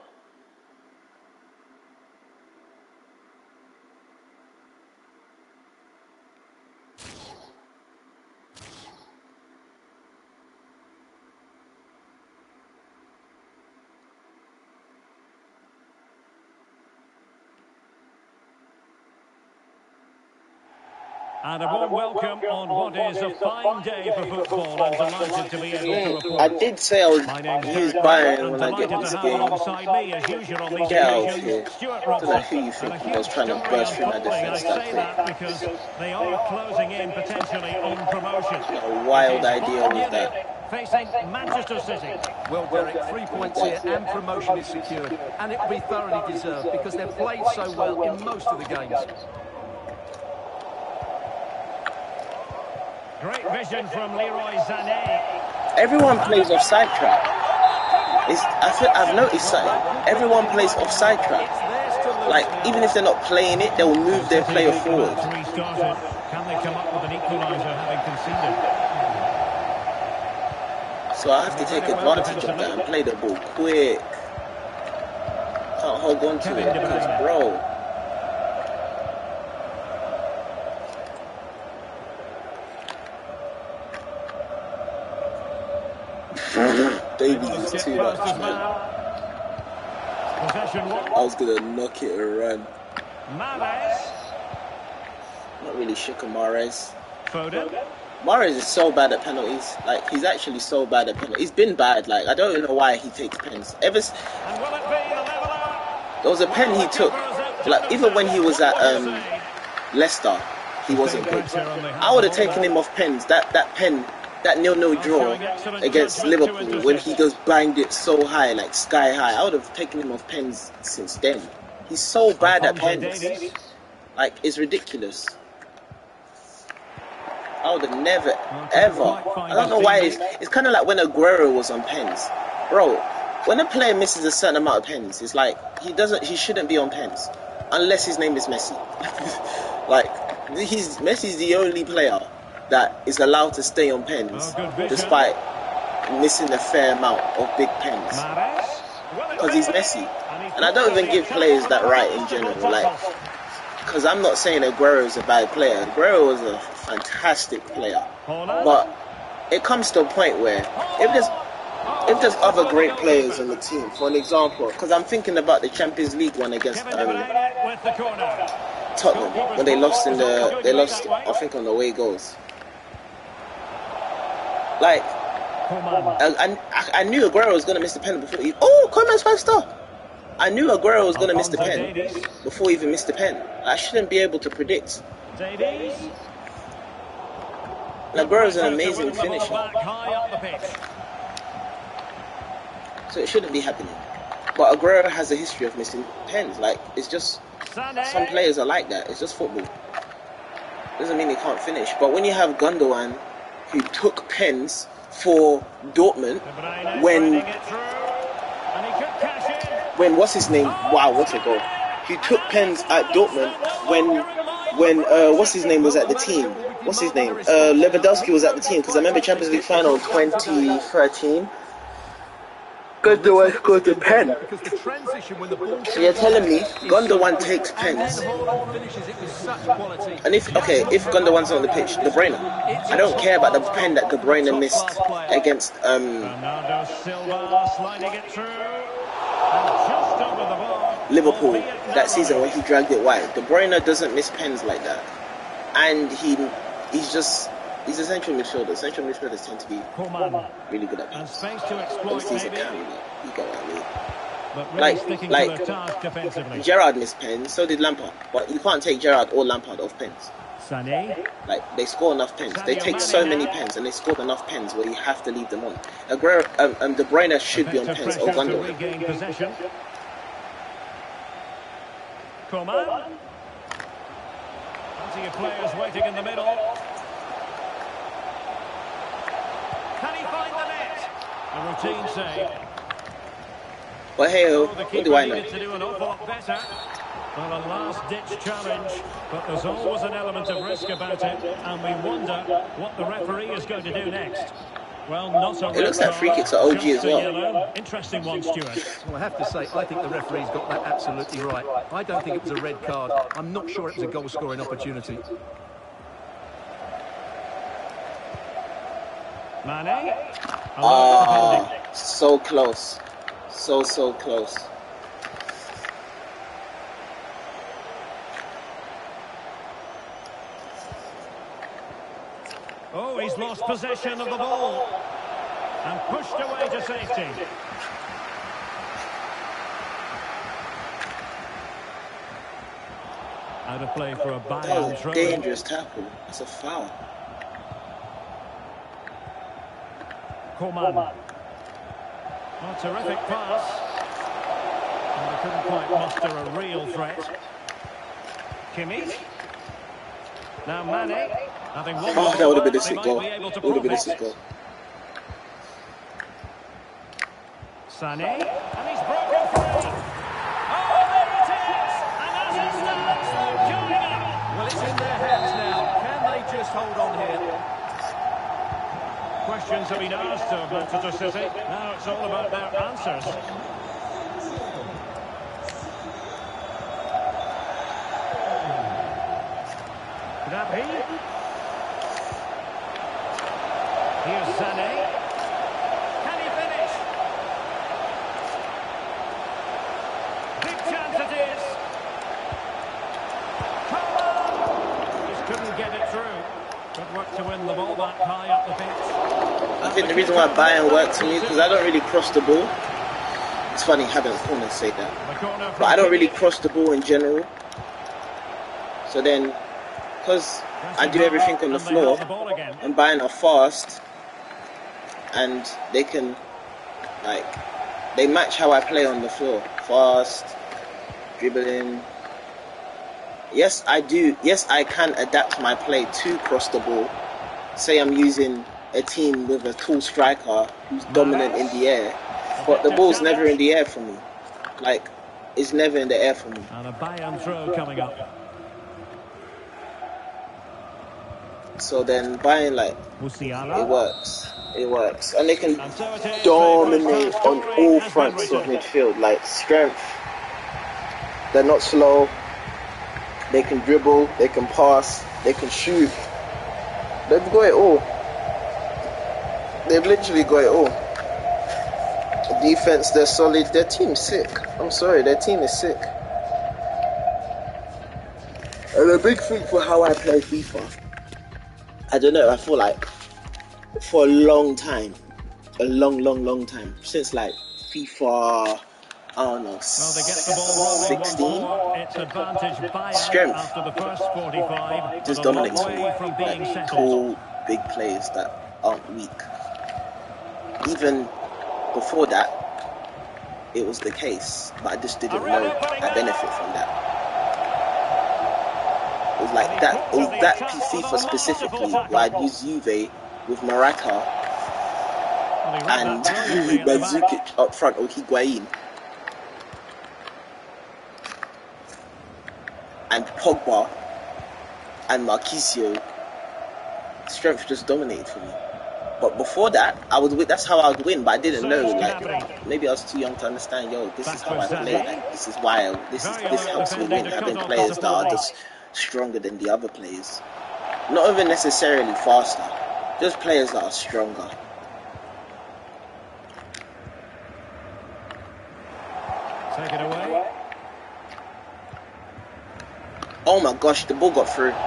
And a warm welcome on what is a fine day for football. I'm delighted to be able to report. I did say I would use Bayern when I get delighted this to have game. alongside me, as usual on these Get out of occasions, here. Stuart I don't know Robson. who you And a think I huge was trying to story burst through my unfolding. I defence say that that quick. because they are closing in potentially on promotion. A wild idea was that. Facing Manchester City. Well, Derek, three points here and promotion is secured. And it will be thoroughly deserved because they've played so well in most of the games. Great vision from Leroy Sané. Everyone plays offside trap. It's, I feel, I've noticed something. Everyone plays offside trap. Like, even if they're not playing it, they'll move their player forward. Can they come up with an equaliser having conceded? So I have to take advantage of that and play the ball quick. Can't hold on to it, because, bro. Davies too much, man. I was gonna knock it and run. Not really shook of Mahrez. Mahrez is so bad at penalties. Like, he's actually so bad at penalties. He's been bad. Like, I don't even know why he takes pens. Ever s- there was a pen he took. Like, even when he was at um, Leicester, he wasn't good. I would have taken him off pens. That that pen. That nil-nil draw against Liverpool, when he just banged it so high, like sky high, I would have taken him off pens since then. He's so bad at pens. Like, it's ridiculous. I would have never, ever. I don't know why. It's, it's kind of like when Aguero was on pens. Bro, when a player misses a certain amount of pens, it's like, he doesn't, he shouldn't be on pens. Unless his name is Messi. Like, he's, Messi's the only player that is allowed to stay on pens despite missing a fair amount of big pens, because he's Messi. And I don't even give players that right in general, like, because I'm not saying Aguero is a bad player. Aguero was a fantastic player, but it comes to a point where if there's if there's other great players on the team, for an example, because I'm thinking about the Champions League one against um, Tottenham when they lost in the they lost I think on the away goals. Like, I, I, I knew Aguero was going to miss the pen before he... Oh, Koeman's five star! I knew Aguero was going to miss the pen before he even missed the pen. I shouldn't be able to predict. Aguero's an amazing finisher. So it shouldn't be happening. But Aguero has a history of missing pens. Like, it's just... Some players are like that. It's just football. Doesn't mean they can't finish. But when you have Gundogan, who took pens for Dortmund when when what's his name? Wow, what's it goal? He took pens at Dortmund when when uh, what's his name was at the team. What's his name? Uh, Lewandowski was at the team, because I remember Champions League final twenty thirteen. Gundogan scored the pen. So you're telling me Gundogan takes pens? And if, okay, if Gundogan's on the pitch, De Bruyne, I don't care about the pen that De Bruyne missed against um, Liverpool that season when he dragged it wide. De Bruyne doesn't miss pens like that. And he he's just... He's a central midfielder. Central midfielders tend to be really good at pens. Obviously, he's a carry. You get what I mean? Like, like Gerrard missed pens, so did Lampard. But you can't take Gerrard or Lampard off pens. Like, they score enough pens. They take so many pens, and they scored enough pens where you have to leave them on. Aguero, um, um, De Bruyne should be on pens, or Gundogan. Coman. Plenty of players waiting in the middle. Can find the net? A routine save. But hey, Oh, oh, the what keeper do I know? needed to do an awful lot better. Well, a last-ditch challenge, but there's always an element of risk about it, and we wonder what the referee is going to do next. Well, not a It red looks like free card, kicks are O G just as a well. yellow. Interesting one, Stuart. Well, I have to say, I think the referee's got that absolutely right. I don't think it was a red card. I'm not sure it was a goal-scoring opportunity. Mane. Ah, so close. So, so close. Oh, he's lost possession of the ball. And pushed away to safety. Out of play for a That Bayern was throw. a dangerous tackle. That's a foul. Coman. Oh, terrific pass. And they couldn't quite muster a real threat. Kimmich. Now Mané. Having won Oh, that would have been a they sick might goal. be able to That would have been a profit. sick goal. Sané. And he's broken free. Oh, there it is! And as it stands, they're queuing up. Well, it's in their hands now. Can they just hold on here? Questions have been asked of Manchester City. Now it's all about their answers. Gnabry. Here's Sané. Can he finish? Big chance it is. Come on! Just couldn't get it through. Good work to win the ball back high up the pitch. I think the reason why Bayern works for me is because I don't really cross the ball. It's funny having corners say that. But I don't really cross the ball in general. So then, because I do everything on the floor, and Bayern are fast, and they can, like, they match how I play on the floor. Fast, dribbling. Yes, I do. Yes, I can adapt my play to cross the ball. Say I'm using a team with a tall striker who's dominant in the air, but the ball's never in the air for me. Like, it's never in the air for me. And a Bayern throw coming up. So then Bayern, like, Musiala. it works. It works. And they can And so it is, dominate the on first all has fronts been of written. midfield. Like, strength. They're not slow. They can dribble. They can pass. They can shoot. They've got it all. They've literally got it all. Defense, they're solid. Their team's sick. I'm sorry, their team is sick. And a big thing for how I play FIFA, I don't know, I feel like for a long time, a long, long, long time, since like FIFA, I don't know, Well, they get the ball rolling once sixteen, more. It's advantage Bayern strength, after the first forty-five. just but a long dominates me. way from being Like settled. tall, big players that aren't weak. Even before that, it was the case, but I just didn't know I benefit from that. It was like that, it was that FIFA specifically, where I'd use Juve with Morata and Mandzukic up front, or Higuain, and Pogba and Marquisio. Strength just dominated for me. But before that, I would win. That's how I would win. But I didn't know. Like, maybe I was too young to understand. Yo, this is how I play. Like, this is why. I, this is this helps me win. Having players that are just stronger than the other players. Not even necessarily faster. Just players that are stronger. Take it away. Oh my gosh, the ball got through.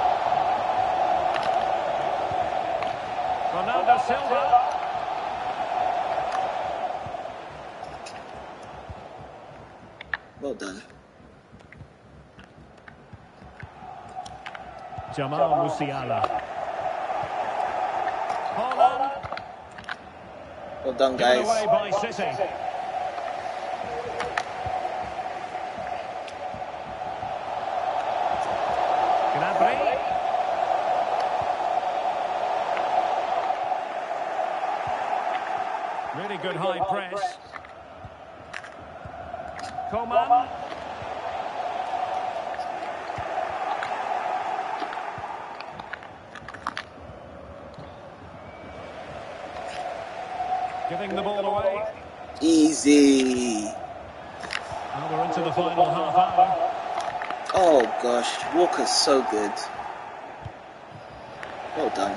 Ronaldo Silva. Well done. Jamal Musiala. Holland. Well done, Given away guys. by City. Gnabry. Really good high press. Coman. Giving the ball away. Easy. Now we're into the final half hour. Oh gosh, Walker's so good. Well done.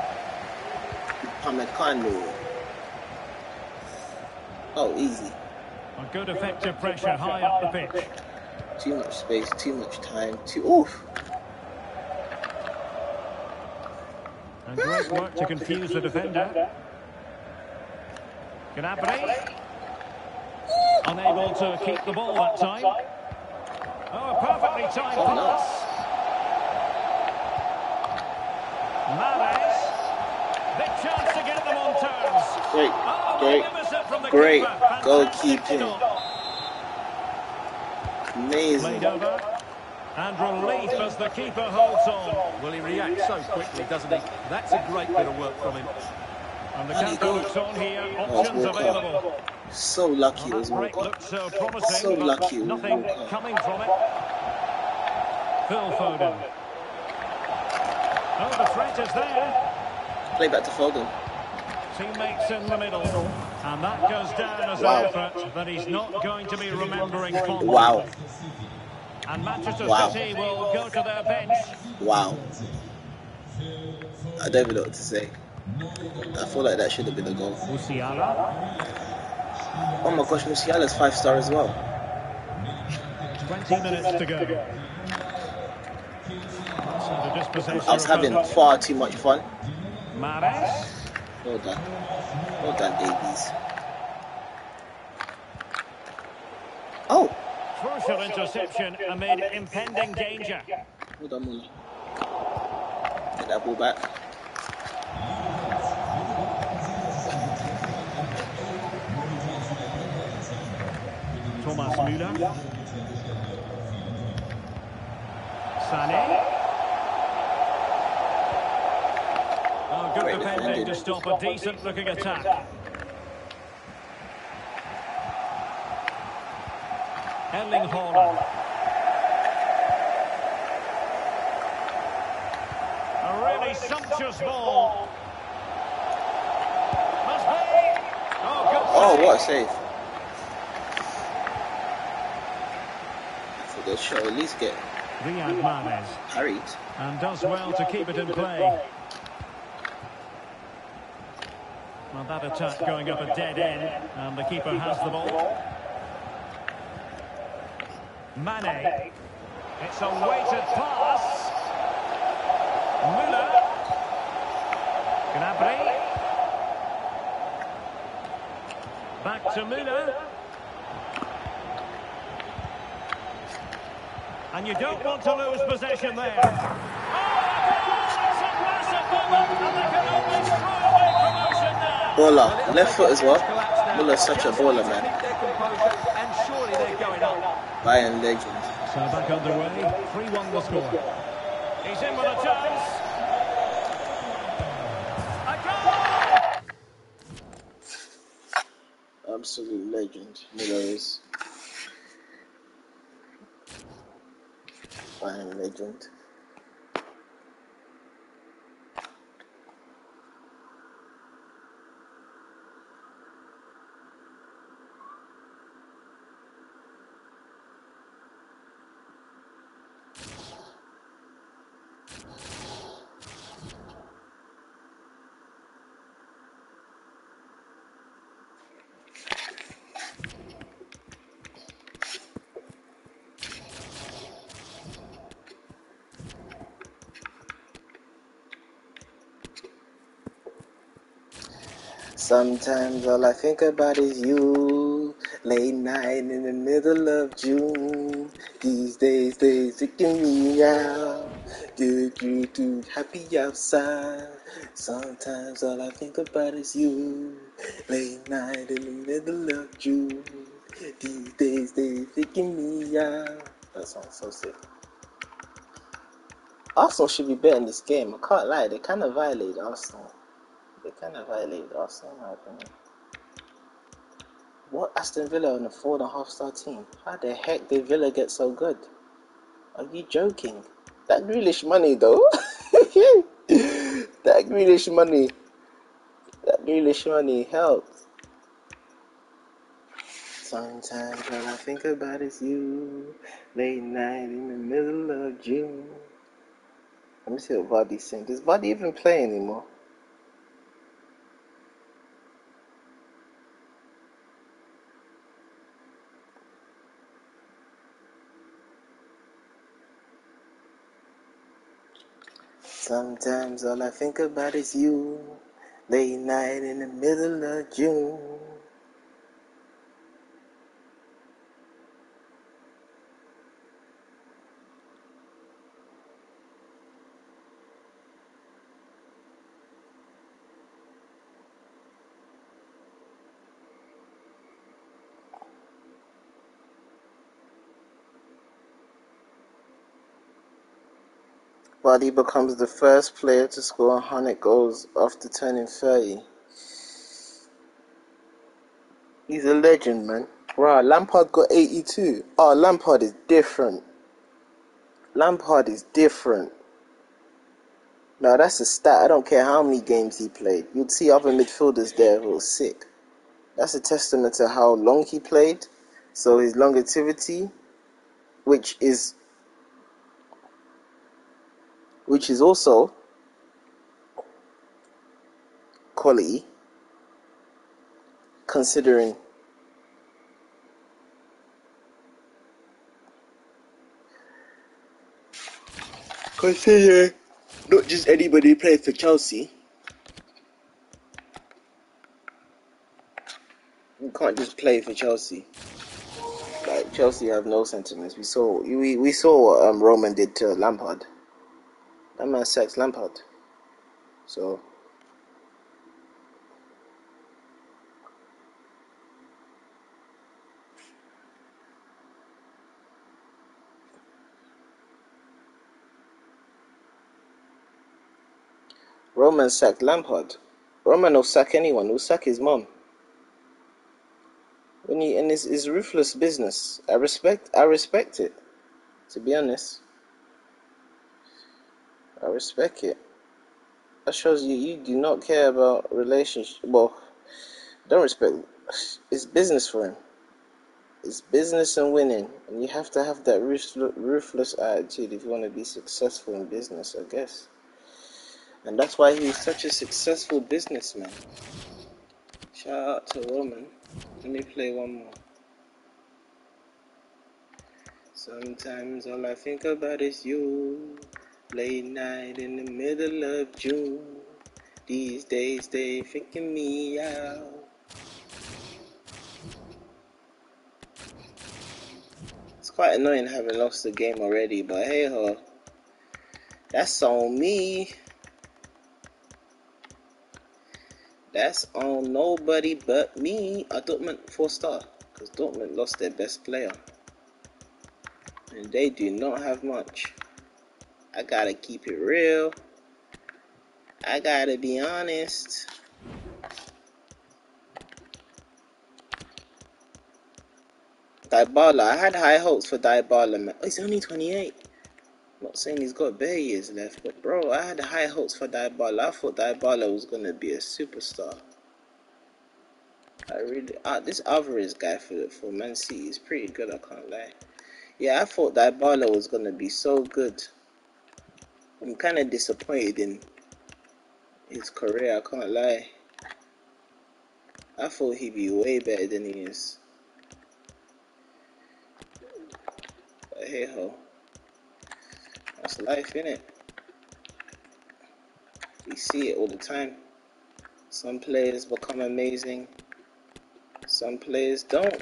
Pamecano. Oh, easy. A good effective pressure high up the pitch. Too much space, too much time, too... Oof! And great work to confuse the defender. Gnabry. Unable to keep the ball that time. Oh, a perfectly timed Oh, no. pass. Mahrez. Big chance to get them on terms. Great, Oh, great, magnificent from the great keeper. Fantastic goalkeeping. stop. Amazing. Played over. And relief as the keeper holds on. Well, he reacts so quickly, doesn't he? That's a great bit of work from him. And the counter looks on here. Oh, it's Options Walker. available. So lucky it Well, was that break Walker. looked so promising, So but lucky it was nothing Walker. coming from it. Phil Foden. Oh, the threat is there. Play back to Foden. Teammates in the middle. And that goes down as Wow. an effort that he's not going to be remembering fondly. Wow. And Manchester Wow. City will go to their bench. Wow. I don't even know what to say. I feel like that should have been a goal. Musiala. Oh my gosh, Musiala's five star as well. twenty minutes to go. So the dispossessor I was having of far too much fun. Mahrez. Well done. Well done, Davies. Oh! Crucial interception amid impending danger. Well done, Muller. Get that ball back. Thomas Müller. Sané. Oh, good Great defending defending. to stop a decent-looking attack. Erling Haaland. A really sumptuous ball. Must be. Oh, good Oh, save. what a save. So they should at least get Riyad Mahrez. parried. And does well to keep it in play. Well, that attack going up a dead end, and the keeper has the ball. Mane. It's a weighted pass. Müller. Gnabry. Back to Müller. And you don't want to lose possession there. Oh, it's a massive moment, and they can only throw away promotion now. Baller. Left foot as well. Muller's such a baller, man. And surely they're going up. Bayern legend. So back underway, three one the score. He's in with a chance. A goal! Absolute legend. Muller is. Bayern legend. Sometimes all I think about is you. Late night in the middle of June. These days they freaking me out. Did you do happy outside? Sometimes all I think about is you. Late night in the middle of June. These days they freaking me out. That sounds so sick. Arsenal should be better in this game. I can't lie, they kind of violated Arsenal. They kind of violated Arsenal, in my opinion. What? Aston Villa on a four and a half star team? How the heck did Villa get so good? Are you joking? That Grealish money though. that Grealish money. That Grealish money helps. Sometimes all I think about is you. Late night in the middle of June. Let me see what Vardy sings. Does Vardy even play anymore? Sometimes all I think about is you. Late night in the middle of June. Vardy becomes the first player to score one hundred goals after turning thirty. He's a legend, man. Wow, Lampard got eighty-two. Oh, Lampard is different. Lampard is different. No, that's a stat. I don't care how many games he played. You'd see other midfielders there who were sick. That's a testament to how long he played. So his longevity, which is which is also quality, considering consider not just anybody who played for Chelsea. You can't just play for Chelsea. Like Chelsea have no sentiments. We saw we we saw what um, Roman did to Lampard. That man sacks Lampard. So Roman sacked Lampard. Roman will sack anyone. He'll sack his mom. When he and it's, it's ruthless business. I respect. I respect it. To be honest, I respect it. That shows you you do not care about relationship. Well, don't respect. It's business for him. It's business and winning, and you have to have that ruthless attitude if you want to be successful in business, I guess. And that's why he's such a successful businessman. Shout out to Roman. Let me play one more. Sometimes all I think about is you. Late night in the middle of June. These days they freaking me out. It's quite annoying having lost the game already, but hey ho. That's on me. That's on nobody but me. I Dortmund four star, because Dortmund lost their best player. And they do not have much. I gotta keep it real. I gotta be honest. Dybala, I had high hopes for Dybala, man. Oh, he's only twenty-eight. I'm not saying he's got bare years left, but bro, I had high hopes for Dybala. I thought Dybala was gonna be a superstar. I really, uh, this Alvarez guy for for Man City is pretty good. I can't lie. Yeah, I thought Dybala was gonna be so good. I'm kind of disappointed in his career. I can't lie. I thought he'd be way better than he is. But hey ho, that's life, innit? We see it all the time. Some players become amazing. Some players don't.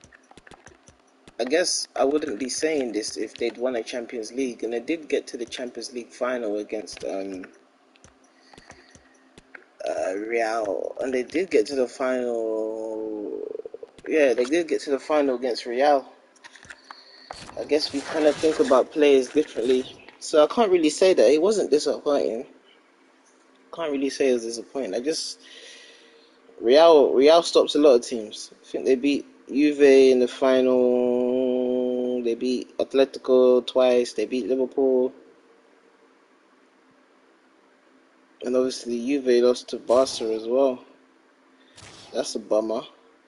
I guess I wouldn't be saying this if they'd won a Champions League, and they did get to the Champions League final against um, uh, Real, and they did get to the final. Yeah, they did get to the final against Real. I guess we kind of think about players differently, so I can't really say that it wasn't disappointing. Can't really say it was disappointing. I just Real Real stops a lot of teams. I think they beat Juve in the final. They beat Atletico twice. They beat Liverpool. And obviously Juve lost to Barca as well. That's a bummer.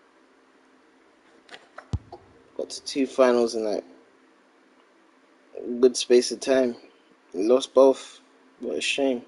Got to two finals in like a good space of time. We lost both. What a shame.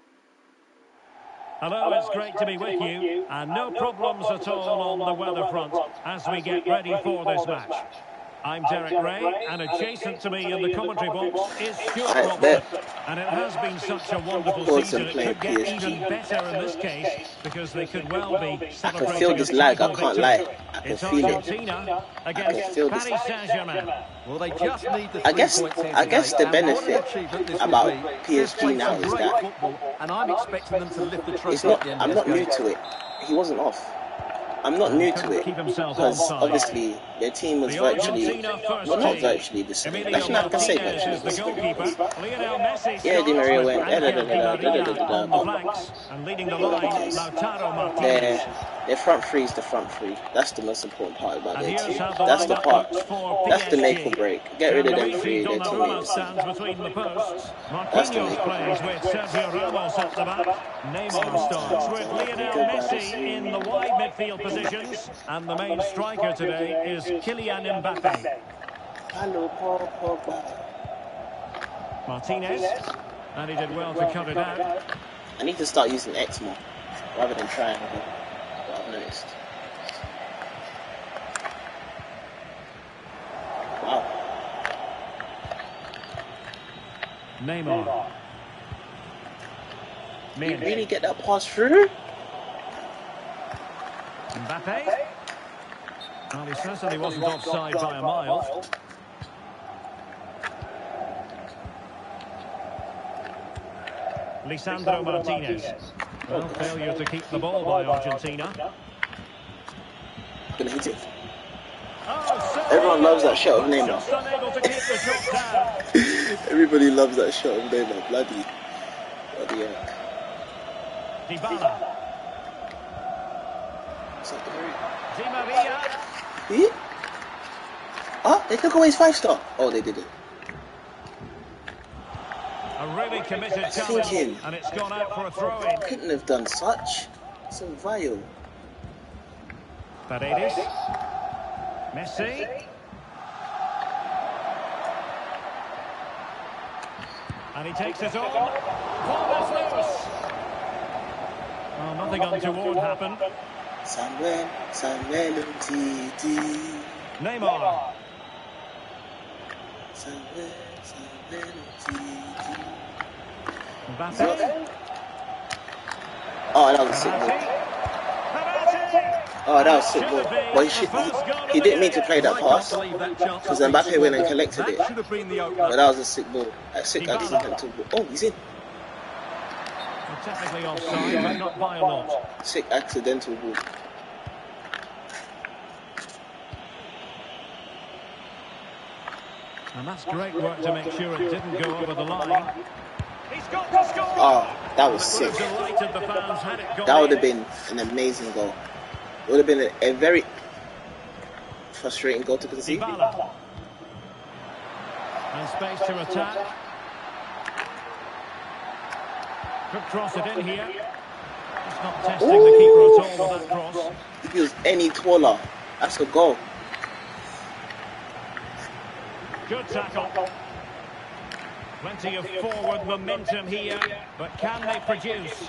Hello, it's great to be with you, and no problems at all on the weather front as we get ready for this match. I'm Derek Ray, and adjacent to me in the commentary box is Stuart Robson. And it has been such a wonderful season, it could get even better in this case, because they could well be celebrating I can feel this lag, I can't lie. I can it's feel Argentina it. against Paris Saint-Germain. Well, they just need the I three guess points here I guess today, the and what an benefit achievement this about will be. P S They've G played now some is great that football, and I'm expecting them to lift the trophy it's not at the end I'm of not this new game. to it. He wasn't off. I'm not new to it because obviously their team was virtually, well, not virtually the same. Actually, I can say virtually the same. Yeah, Di Maria went. Da, da, da, da, da, da, da, da. And leading the line, Lautaro Martinez. Their, their front three is the front three. That's the most important part about And their here's team. how the That's the lineup part. looks for That's the P S G. make or break. Get rid of them three. Their team Donnarumma is. stands between the posts. That's the Marquinhos make or plays break. with Sergio Ramos at the back. Neymar starts with Lionel Messi in the wide midfield positions. And the main striker today is Kylian Mbappe. Martinez. And he did well to cut it out. I need to start using X more rather than triangle. What I've noticed. Wow. Neymar. Did you really get that pass through? Mbappe. Well, he certainly wasn't offside by a mile. Lisandro Martinez. Well, failure to keep the ball by Argentina. Gonna hit it. Oh, everyone loves that shot of Neymar. Just unable to keep the shot down. Everybody loves that shot of Neymar. Bloody, bloody heck. Dybala. Di Maria. Eh? Oh, they took away his five star. Oh, they did it. A really committed challenge, and it's gone out for a throw-in. Couldn't have done such. So vile. Paredes. Messi. And he takes it on. Ball is loose. Well, nothing untoward happened. Samuel, Samuel, T T. Neymar. Samuel, Samuel, T T. Mbappe. Oh, that was a sick ball. Oh, that was a sick ball. But he, should, he, he didn't mean to play that pass because Mbappe went and collected it. But that was a sick ball. A sick accidental ball. Oh, he's in. Well, technically offside, but not by a lot. Sick accidental ball. And that's great work to make sure it didn't go over the line. He's got the score. Oh, that was sick. That would have been an amazing goal. It would have been a, a very frustrating goal to concede. Dybala. And space to attack. Could cross it in here. It's not testing Ooh. the keeper at all with that cross. If he was any taller, that's a goal. Good tackle. Plenty of forward momentum here, but can they produce?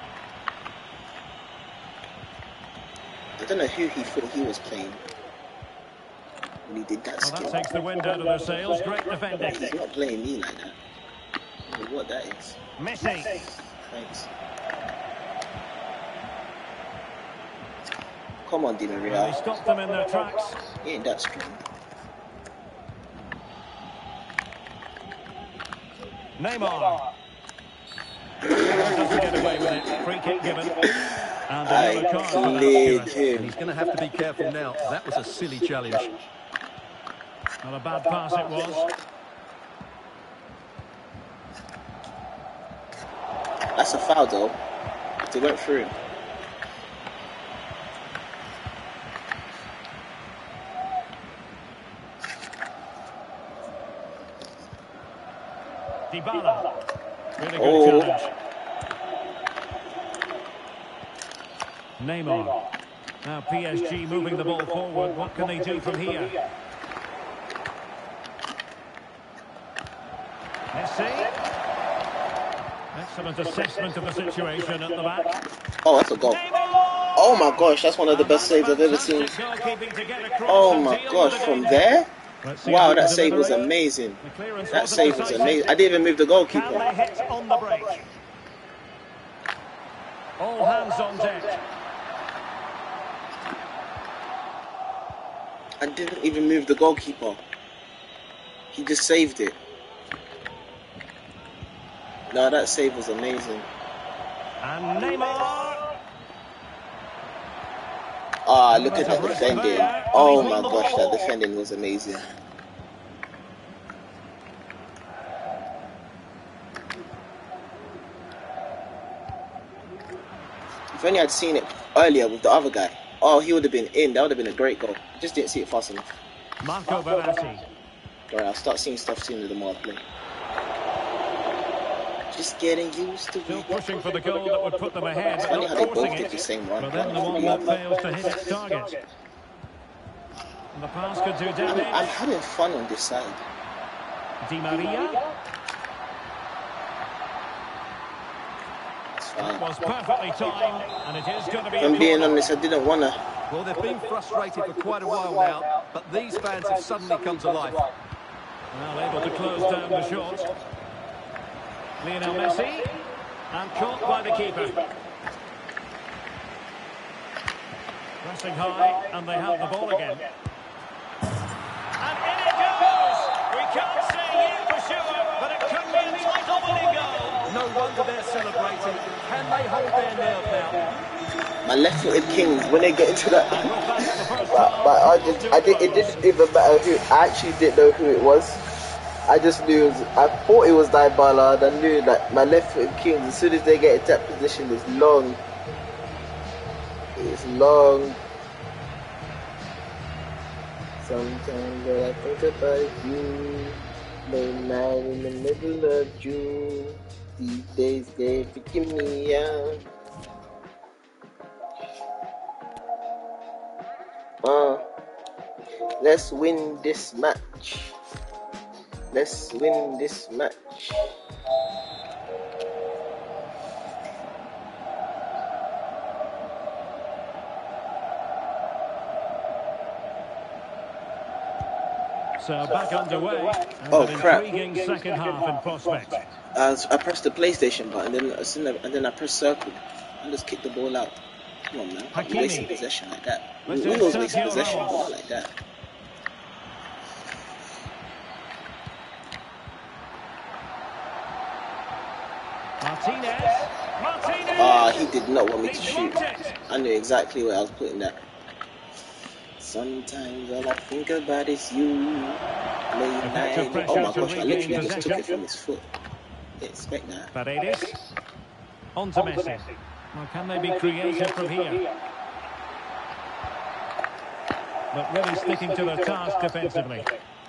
I don't know who he thought he was playing when he did that well, skill. That takes the wind out of their sails. Great defending. He's not playing me like that. I don't know what that is. Messi. Thanks. Come on, Di Maria. Well, he stopped them in their tracks. He ain't that strong. Neymar. Doesn't get away with it. Free kick given. And a yellow card for that. And he's going to have to be careful now. That was a silly challenge. Not a bad pass it was. That's a foul though. They went through. Dybala. Really good Oh. challenge. Neymar. Now P S G moving the ball forward. What can they do from here? Messi. Excellent assessment of the situation at the back. Oh, that's a goal. Oh my gosh, that's one of the best saves I've ever seen. Oh my gosh, from there? Wow, that save was amazing. That save was amazing. I didn't even move the goalkeeper. Can they hit on the break? All hands on deck. I didn't even move the goalkeeper. He just saved it. No, that save was amazing. And Neymar. Ah, look at that defending. Oh my gosh, that defending was amazing. If only I'd seen it earlier with the other guy. Oh, he would have been in. That would have been a great goal. I just didn't see it fast enough. Marco Verratti. Alright, I'll start seeing stuff sooner the more I play. Just getting used to Still it. pushing for the goal that would put them ahead. It's funny how they Not both forcing did it. the same run. But then the one that fails to hit its target. And the pass could do I'm, damage. I'm having fun on this side. Di Maria. It's fine. It was perfectly timed, and it is going to be. If I'm being honest, I didn't want to. Well, they've been frustrated for quite a while now, but these fans have suddenly come to life. Well, able to close down the shot. Lionel Messi. And caught by the keeper. Pressing high, and they have the ball again. And in it goes! We can't say yet for sure, but it could be a title-winning goal. No wonder they're celebrating. Can they hold their nerve now? My left-footed Kings, when they get into that, but, but I just, I did, it didn't even matter who. I actually didn't know who it was. I just knew it was, I thought it was Dybala, and I knew that my left-footed Kings, as soon as they get into that position, is long. It's long. Sometimes when I think about you, late night in the middle of June, these days they freaking me out. Uh, let's win this match. Let's win this match. So back underway. And Oh, an crap. intriguing second half in prospect. Uh, I pressed the PlayStation button, then I seen the- and then I pressed circle, and just kicked the ball out. Come on, man! Can't be Hakimi. wasting possession like that. We This we is always waste Sergio possession, but Ramos. not like that. Martinez. Martinez. Ah, he did not want me to He's shoot. blocked it. I knew exactly where I was putting that. Sometimes all I think about is you. Late Effective night. Oh my pressure to gosh, I regain literally just took it possession. from his foot. Didn't expect that. Paredes. On to Messi. Well, can they be creative from here? But really sticking to their task defensively.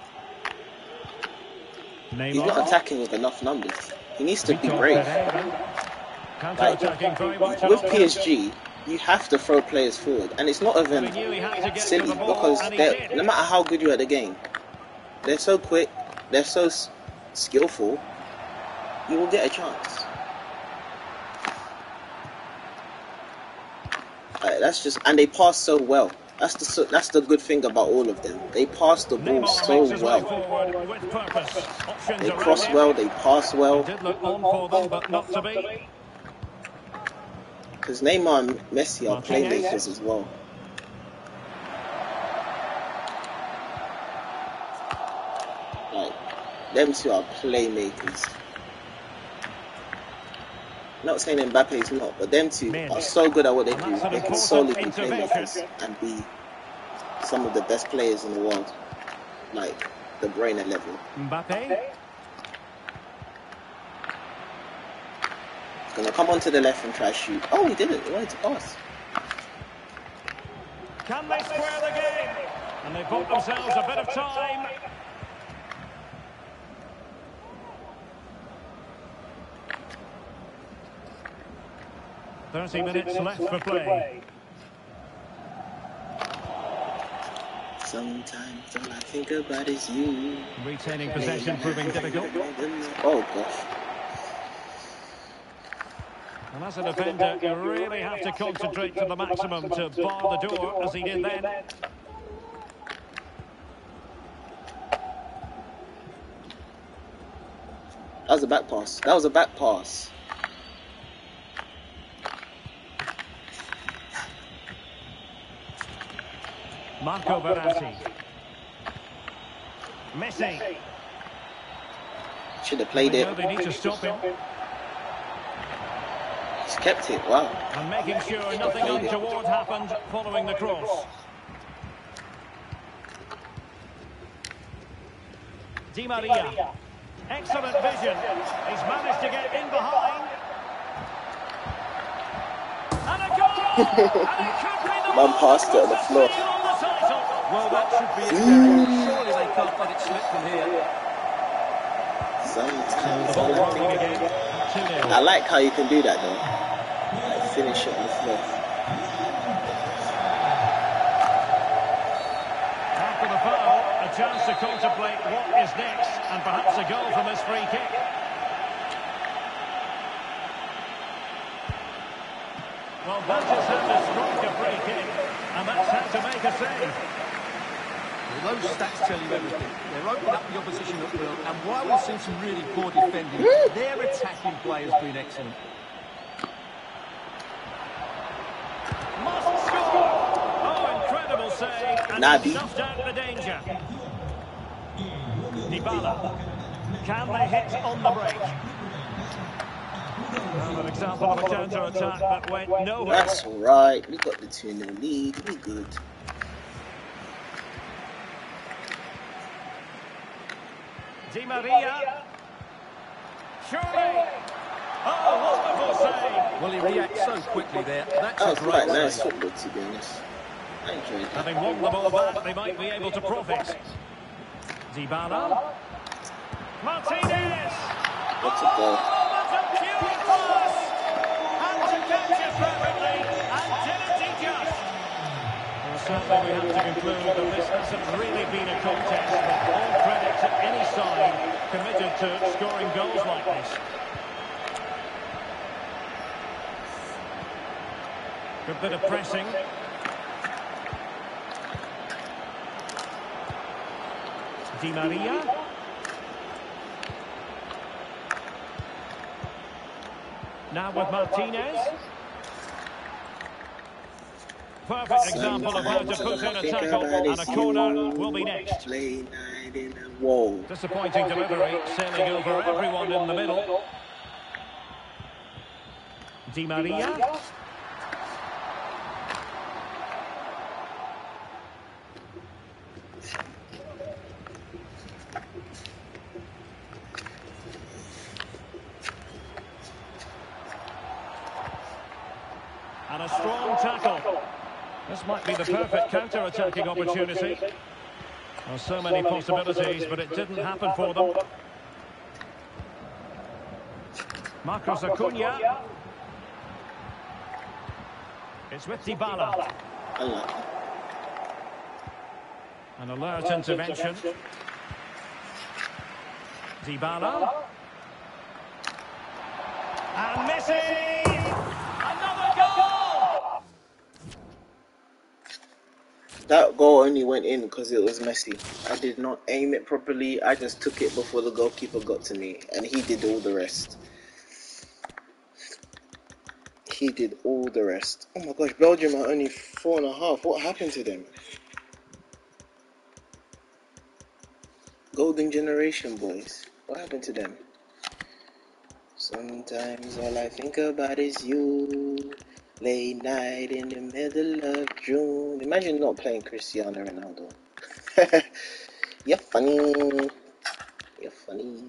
He's not Neymar. attacking with enough numbers. He needs to be Vitor brave. Pereira. Counter-attacking very much. With P S G, you have to throw players forward, and it's not even He knew he had to get to silly the ball, because and he they're- did. no matter how good you're at the game, they're so quick, they're so s- skillful, you will get a chance. Uh, that's just, and they pass so well. That's the so, that's the good thing about all of them. They pass the ball Neymar so makes his way well. forward with purpose. Options They around cross him. well, they pass well. Did look on for them, but not to be. Because Neymar and Messi are Martinez. playmakers as well. Like, them two are playmakers. Not saying Mbappe's not, but them two are so good at what they do. They can solely be playmakers and be some of the best players in the world. Like, the brainer level. Mbappe. He's gonna come onto the left and try to shoot. Oh, he didn't. He wanted to pass. Can they square the game? And they bought themselves a bit of time. thirty minutes left for play. Sometimes all I think about is you. Retaining possession proving difficult. Oh gosh. And as a defender, you really have to concentrate to the maximum to bar the door, as he did then. That was a back pass. That was a back pass. Marco Verratti. Messi. Should have played it. They need to stop him. He's kept it. Wow. And making sure nothing untoward happened following the cross. Di Maria. Excellent vision. He's managed to get in behind. And a goal! And it could be the Man passed it on the floor. Well, that should be it, Derek. Surely they can't let it slip from here. Sometimes The ball I, rolling again. two nil. I like how you can do that though. Like finish it on the floor. After the foul, a chance to contemplate what is next, and perhaps a goal from this free kick. Well, that has had to strike a free kick, and that's how to make a save. Well, those stats tell you everything. They're opening up the opposition at will, and while we've seen some really poor defending, their attacking play has been excellent. Must score! Oh, incredible save, and Nabi. snuffed out the danger. Dybala. Can they hit on the break? Well, an example of a counter-attack that went nowhere. That's alright. We got the two nil lead. We good. Di Maria. Surely. Oh, wonderful save. Well, he reacts so quickly there. That's That a was great quite nice save. football, to be honest. I enjoyed that. Having won the ball back, they might be able to profit. Dybala. Martinez. What's a goal? Oh, that's a pure pass. Had to catch it perfectly, and didn't he just? Well, certainly we have to conclude that this hasn't really been a contest, but all credit to any side committed to scoring goals like this. Good bit of pressing. Di Maria. Now with Martinez. Perfect example of how to put in a tackle, and a corner will be next. Whoa. Disappointing delivery, sailing over everyone in the middle. Di Maria. And a strong tackle. This might be the perfect counter-attacking opportunity. Well, so many possibilities, but it didn't happen for them. Marcos Acuna. It's with Dybala. An alert intervention. Dybala. And Messi! Another goal! That goal only went in because it was Messi. I did not aim it properly. I just took it before the goalkeeper got to me, and he did all the rest. He did all the rest. Oh my gosh, Belgium are only four and a half. What happened to them? Golden generation, boys. What happened to them? Sometimes all I think about is you. Late night in the middle of June. Imagine not playing Cristiano Ronaldo. You're funny. You're funny.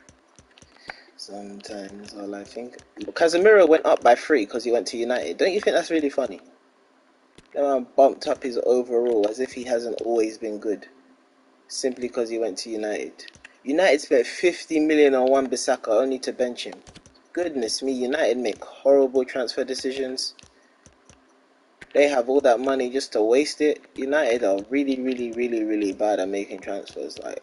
Sometimes all I think... Casemiro went up by three because he went to United. Don't you think that's really funny? That man bumped up his overall as if he hasn't always been good. Simply because he went to United. United spent fifty million on Wan-Bissaka only to bench him. Goodness me, United make horrible transfer decisions. They have all that money just to waste it. United are really, really, really, really bad at making transfers. Like,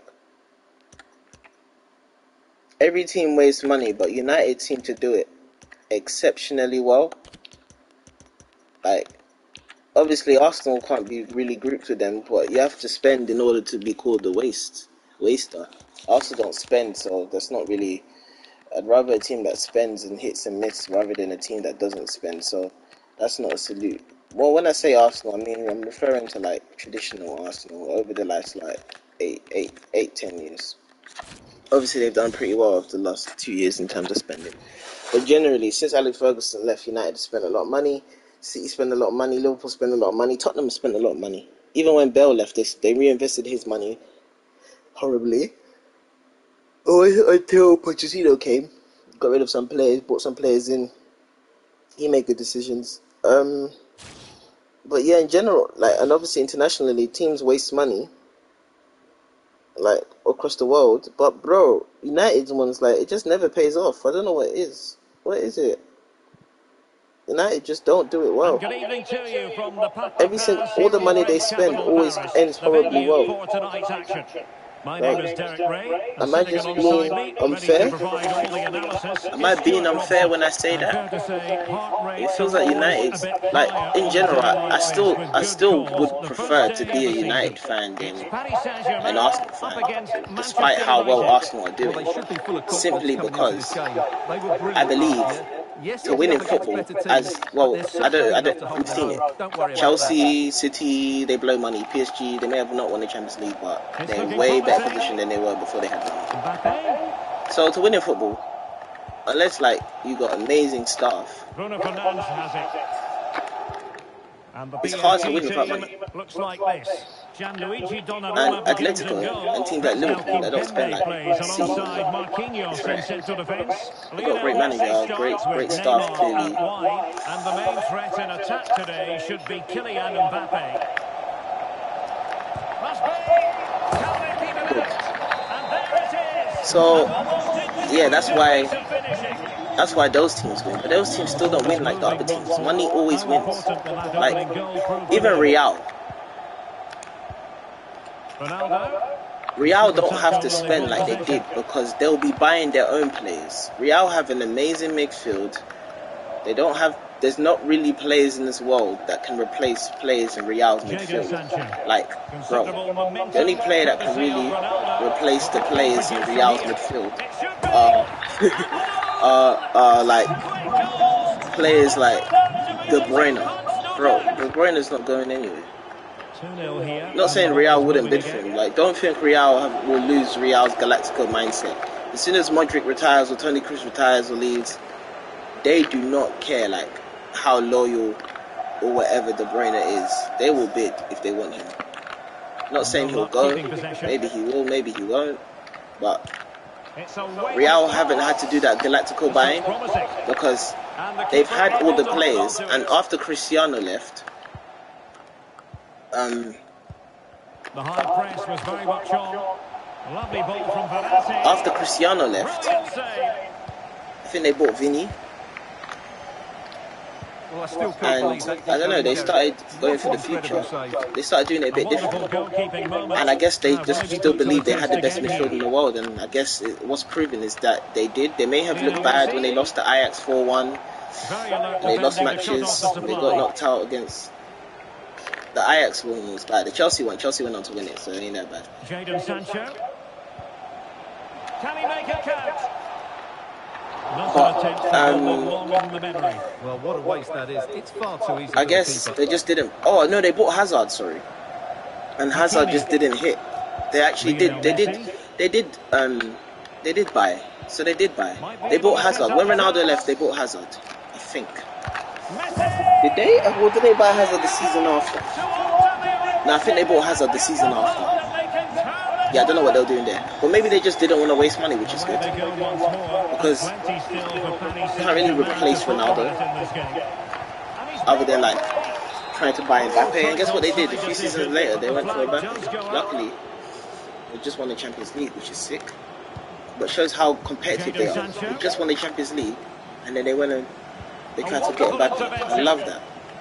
every team wastes money, but United seem to do it exceptionally well. Like, obviously Arsenal can't be really grouped with them, but you have to spend in order to be called a waste waster. Arsenal don't spend, so that's not really. I'd rather a team that spends and hits and misses rather than a team that doesn't spend. So that's not a salute. Well, when I say Arsenal, I mean I'm referring to like traditional Arsenal over the last like eight, eight, eight, ten years. Obviously, they've done pretty well over the last two years in terms of spending. But generally, since Alex Ferguson left, United spent a lot of money. City spent a lot of money. Liverpool spent a lot of money. Tottenham spent a lot of money. Even when Bale left, they, they reinvested his money horribly. Oh, until Pochettino came, got rid of some players, brought some players in. He made good decisions. Um, but yeah, in general, like, and obviously internationally, teams waste money, like across the world. But bro, United's ones, like, it just never pays off. I don't know what it is. What is it? United just don't do it well. Good evening to you from the Every single, all the money they spend always ends horribly well. For tonight's action. My Like, name is Derek Ray. am I just being unfair? Am I being unfair when I say that? It feels like United, like in general, I, I still, I still would prefer to be a United fan than an Arsenal fan, despite how well Arsenal are doing. Simply because I believe to win in football, as well, I don't, I don't, we've seen it. Chelsea, City, they blow money. P S G, they may have not won the Champions League, but they're in way better position than they were before they had money. So to win in football, unless like you got amazing staff, it's hard to win without money. Looks like this. And Atletico and teams like Liverpool, they don't spend like C. They've got a great manager, great, great staff clearly. And the main threat in attack today should be Kylian Mbappe. So, yeah, that's why that's why those teams win. But those teams still don't win like the other teams. Money always wins. Like, even Real. Real don't have to spend like they did because they'll be buying their own players. Real have an amazing midfield. They don't have... There's not really players in this world that can replace players in Real's midfield. Like, bro, the only player that can really replace the players in Real's midfield are, are, are like players like De Bruyne. Bro, De Bruyne is not going anywhere. Not saying Real wouldn't bid for him. Like, don't think Real have, will lose Real's Galactico mindset. As soon as Modric retires or Toni Kroos retires or leaves, they do not care like how loyal or whatever De Bruyne is. They will bid if they want him. Not saying he'll go. Maybe he will, maybe he won't. But Real haven't had to do that Galactico buying because they've had all the players, and after Cristiano left, um, the high press was very much on. Lovely ball from Verratti. After Cristiano left, I think they bought Vini. Well, I still and I don't know, they started going for the future. They started doing it a bit different. And I guess they just still believe they had the best midfield in the world. And I guess it, what's proven is that they did. They may have looked bad when they lost to Ajax four one. They lost matches. They got knocked out against... The Ajax one was bad. The Chelsea one, Chelsea went on to win it, so it ain't that bad. Jadon Sancho. Can he make it count? But, um, well, what a waste that is. It's far too easy. I guess they just didn't. Oh no, they bought Hazard. Sorry, and Hazard just didn't hit. They actually did. They did. They did. Um, they did buy. So they did buy. They bought Hazard. When Ronaldo left, they bought Hazard. I think. Did they? Or did they buy Hazard the season after? No, I think they bought Hazard the season after. Yeah, I don't know what they were doing there. But maybe they just didn't want to waste money, which is good. Because you can't really replace Ronaldo other than like trying to buy Mbappe. And guess what they did? A few seasons later, they went for Mbappe. Luckily, they just won the Champions League, which is sick. But shows how competitive they are. They just won the Champions League. and then they went and they tried to get it back. I love that.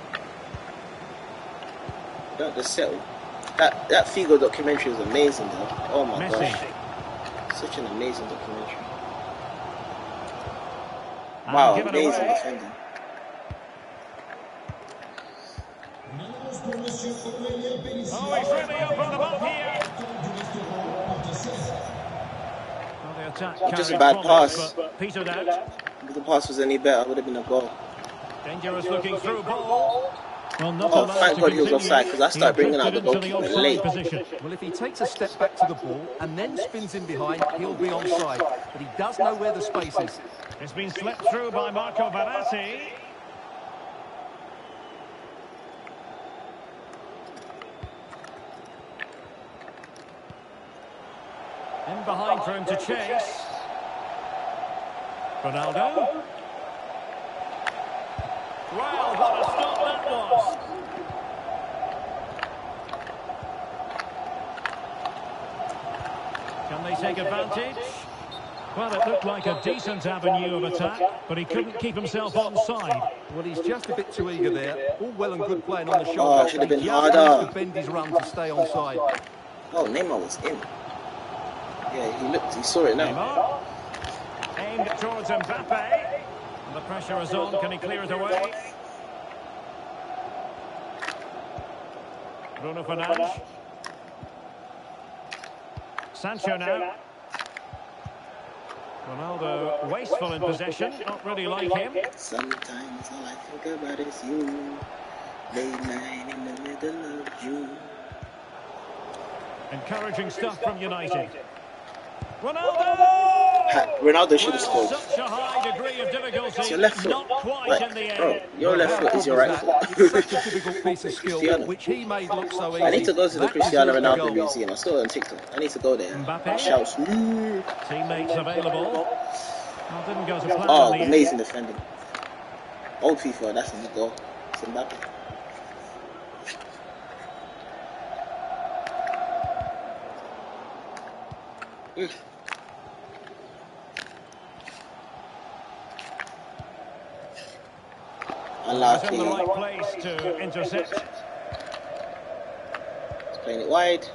Don't just settle. That that Figo documentary was amazing, though. Oh my Messi. gosh, such an amazing documentary. And Wow, give it amazing away. defending. Oh, he's really opened them up here. Well, the attack Just a carried bad promise, pass. but petered out. If the pass was any better, it would have been a goal. Dangerous looking through ball. Well, not Oh, allowed thank to God he was continue. offside, because I started He bringing out the drifted into goalkeeper offside late. position. Well, if he takes a step back to the ball and then spins in behind, he'll be onside. But he does know where the space is. It's been slipped through by Marco Verratti. In behind for him to chase. Ronaldo. Well, what a stop that was. Can they take advantage? Well, it looked like a decent avenue of attack, but he couldn't keep himself onside. Well, he's just a bit too eager there. All well and good playing on the Oh, shoulder. should have been He just harder. needs to bend his run to stay onside. Oh, Neymar was in. Yeah, he looked. He saw it now. Neymar. Aimed towards Mbappe. And the pressure is on. Can he clear it away? Bruno Fernandes. Sancho now. Ronaldo wasteful in possession. Not really like him. Sometimes all I think about is you. Late night in the middle of June. Encouraging stuff from United. Ronaldo! Ha, Ronaldo should have Well, scored. such a high degree of difficulty. It's your left foot. Not quite Like, in the end. bro, your left foot is your right foot. It's such a difficult piece of skill, Cristiano. which he made look so easy. I need to go to the That Cristiano deserves a Ronaldo goal. museum. I saw it on TikTok. I need to go there. Mbappe. Shout smooth. Teammates available. Well, didn't go to plan Oh, in the amazing end. defending. Old FIFA, that's a goal. It's Mbappe. Mm. He's Unlucky. in the right place to intercept. He's playing it wide.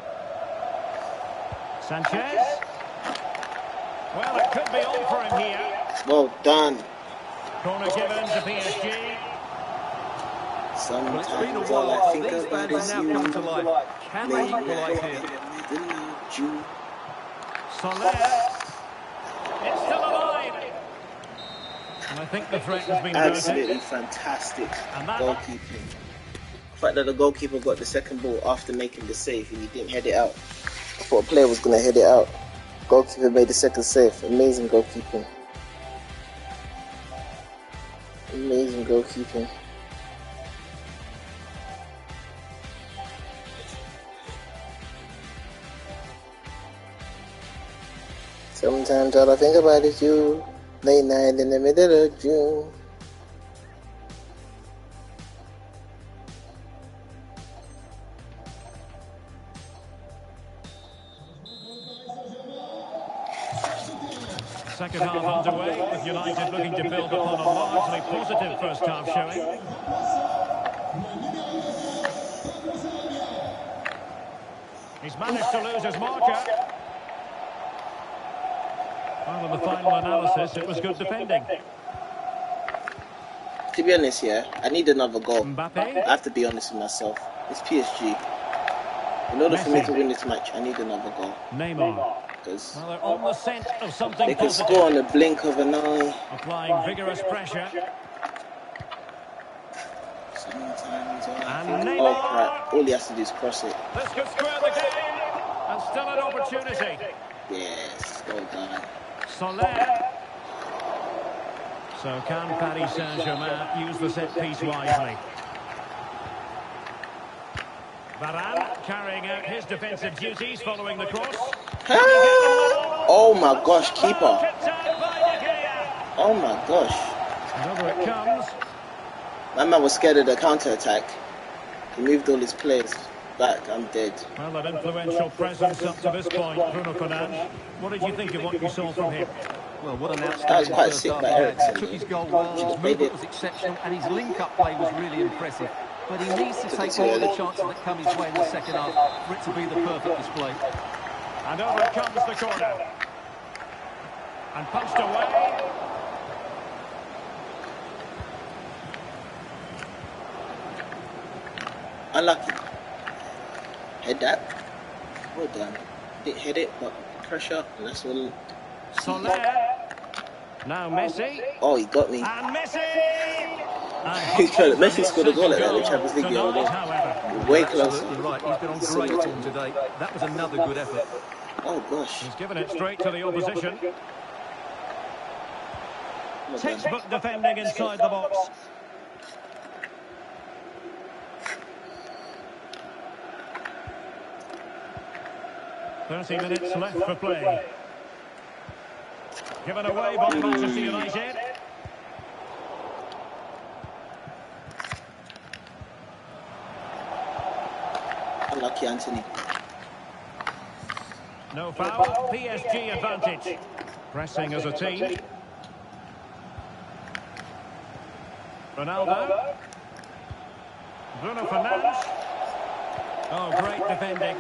Sanchez. Well, it could be on for him here. Well done. Corner given to P S G. Well, it's been a Sometimes all I while. think These about fans is are you. now come to life. Can they Late equalise night here? in the middle of June. Soler. It's still alive. And I think the threat has been Absolutely averted. fantastic And that- goalkeeping. The fact that the goalkeeper got the second ball after making the save and he didn't head it out. I thought a player was going to head it out. Goalkeeper made the second save. Amazing goalkeeping. Amazing goalkeeping. Sometimes all I think about is you. Late night in the middle of June. Second half underway, with United looking to build upon a largely positive first half showing. He's managed to lose his marker. Well, in the final analysis, it was good defending. To be honest, yeah, I need another goal. Mbappe. I have to be honest with myself. It's P S G. In order for me to win this match, I need another goal. Neymar. Because Well, they're on the scent of something they can positive. score on the blink of an eye. Applying vigorous pressure. Sometimes all I And think- Neymar. oh crap! All he has to do is cross it. This could square the game. And still an opportunity. Yes, well done. Soler. So can Paris Saint-Germain use the set piece wisely? Varane carrying out his defensive duties following the cross. Oh my gosh, keeper! Kicked out by De Gea. Oh my gosh! And over it comes. My man was scared of the counter attack. He moved all his players back. I'm dead. Well, an influential presence up to this point, Bruno Fernandes. What did you think of what you saw from him? Well, what an That was outstanding quite first sick half by he had. Ericsson. He took his goal Though. well, his Made movement it. was exceptional, and his link-up play was really impressive. But he needs to Took it take too all the early. chances that come his way in the second half for it to be the perfect display. And over it comes the corner. And punched away. Unlucky. Head that. Well done. Didn't hit it, but pressure, and that's all. Soler. Now Messi. Oh, he got me. And Messi! And He's trying to. hopeful for Messi his scored a goal second like that in the goal Champions League the other tonight, day. however. Way You're closer. absolutely right. He's been on great Similar to form him. today. That was another good effort. Oh gosh. He's given it straight to the opposition. Well done. Textbook defending inside the box. thirty minutes left for play. Given away by Manchester United. Unlucky Anthony. No foul. P S G advantage. Pressing as a team. Ronaldo. Bruno Fernandes. Oh, great defending.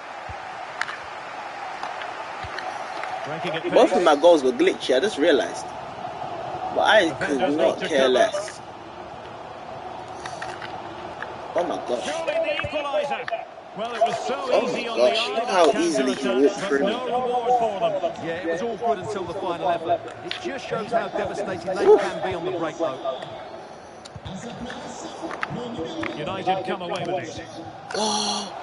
Breaking it Both of pace. my goals were glitchy, I just realised. But I could Defenders not need to care cover. less. Oh my gosh. Surely the equaliser. Well, it was so Oh easy my on gosh, the look eye, how that easily he counter-attack, walked but through me. no reward for them. Yeah, it was all good until the final effort. It just shows how devastating they can be on the break, though. United come away with it. Oh!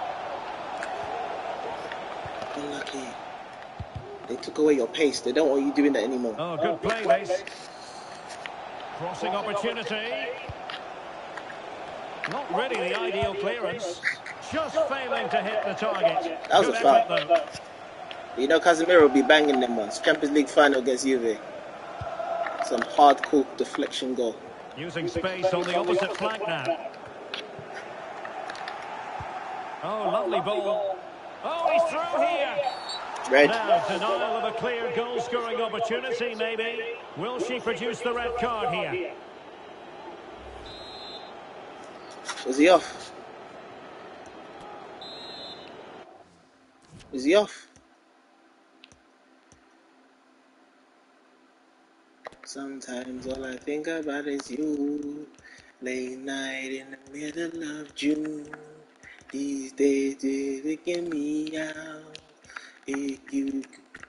Unlucky. They took away your pace. They don't want you doing that anymore. Oh, good play, this. Crossing opportunity. Not really the ideal clearance. Just failing to hit the target. That was Good a foul. effort, though. You know Casemiro will be banging them ones. Champions League final against Juve. Some hardcore deflection goal. Using space on the opposite flank now. Oh, lovely ball. Oh, he's through here. Red. Now, denial of a clear goal-scoring opportunity, maybe. Will she produce the red card here? Was he off? Is he off? Sometimes all I think about is you. Late night in the middle of June. These days they taking me out. If you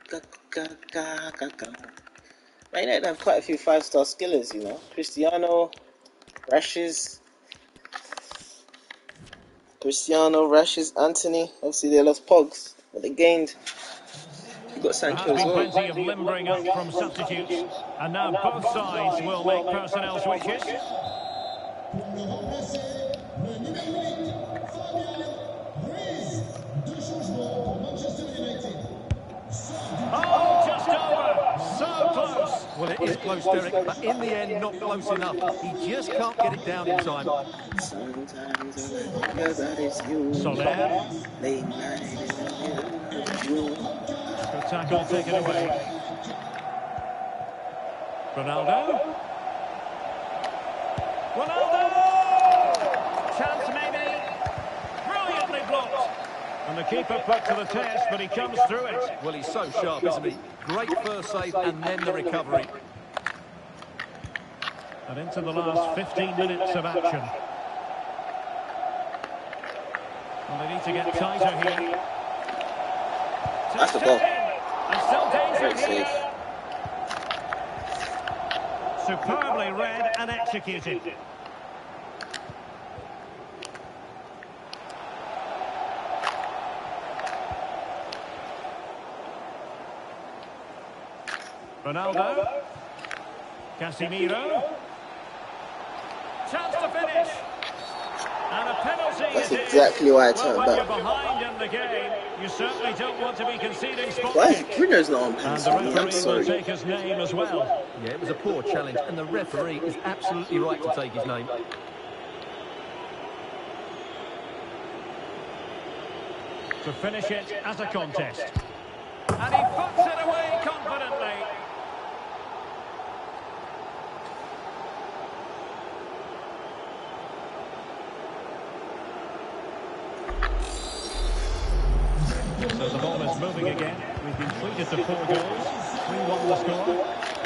Man United have quite a few five-star skillers, you know. Cristiano, Rashes, Cristiano, Rashes, Anthony. Obviously they lost Pogs, but they gained. You got There Sancho has as been well. plenty of limbering up from substitutes. And now both sides will make personnel switches. Oh, just over. So close. Well, it is close, Derek, but in the end, not close enough. He just can't get it down in time. Sometimes all I think about is you. Soler. Late night in the middle of June. Good tackle taken away. Ronaldo. Ronaldo! Chance maybe. Brilliantly blocked. And the keeper put to the test, but he comes through it. Well, he's so sharp, isn't he? Great first save and then the recovery. And into the last fifteen minutes of action. Well, they need to get tighter here. That's the goal. And still danger Great here. save. Superbly read and executed. Ronaldo. Casemiro. Chance to finish. And a penalty. That's it is. exactly why I Well, turned when back. you're behind in the game, you certainly don't want to be conceding spot Why is kicks. Bruno's not on And pens the for me? I'm referee will sorry. take his name as well. Yeah, it was a poor challenge, and the referee is absolutely right to take his name. To finish it as a contest. And he puts it away confidently. So the ball is moving again. We've been treated to four goals. three one the score.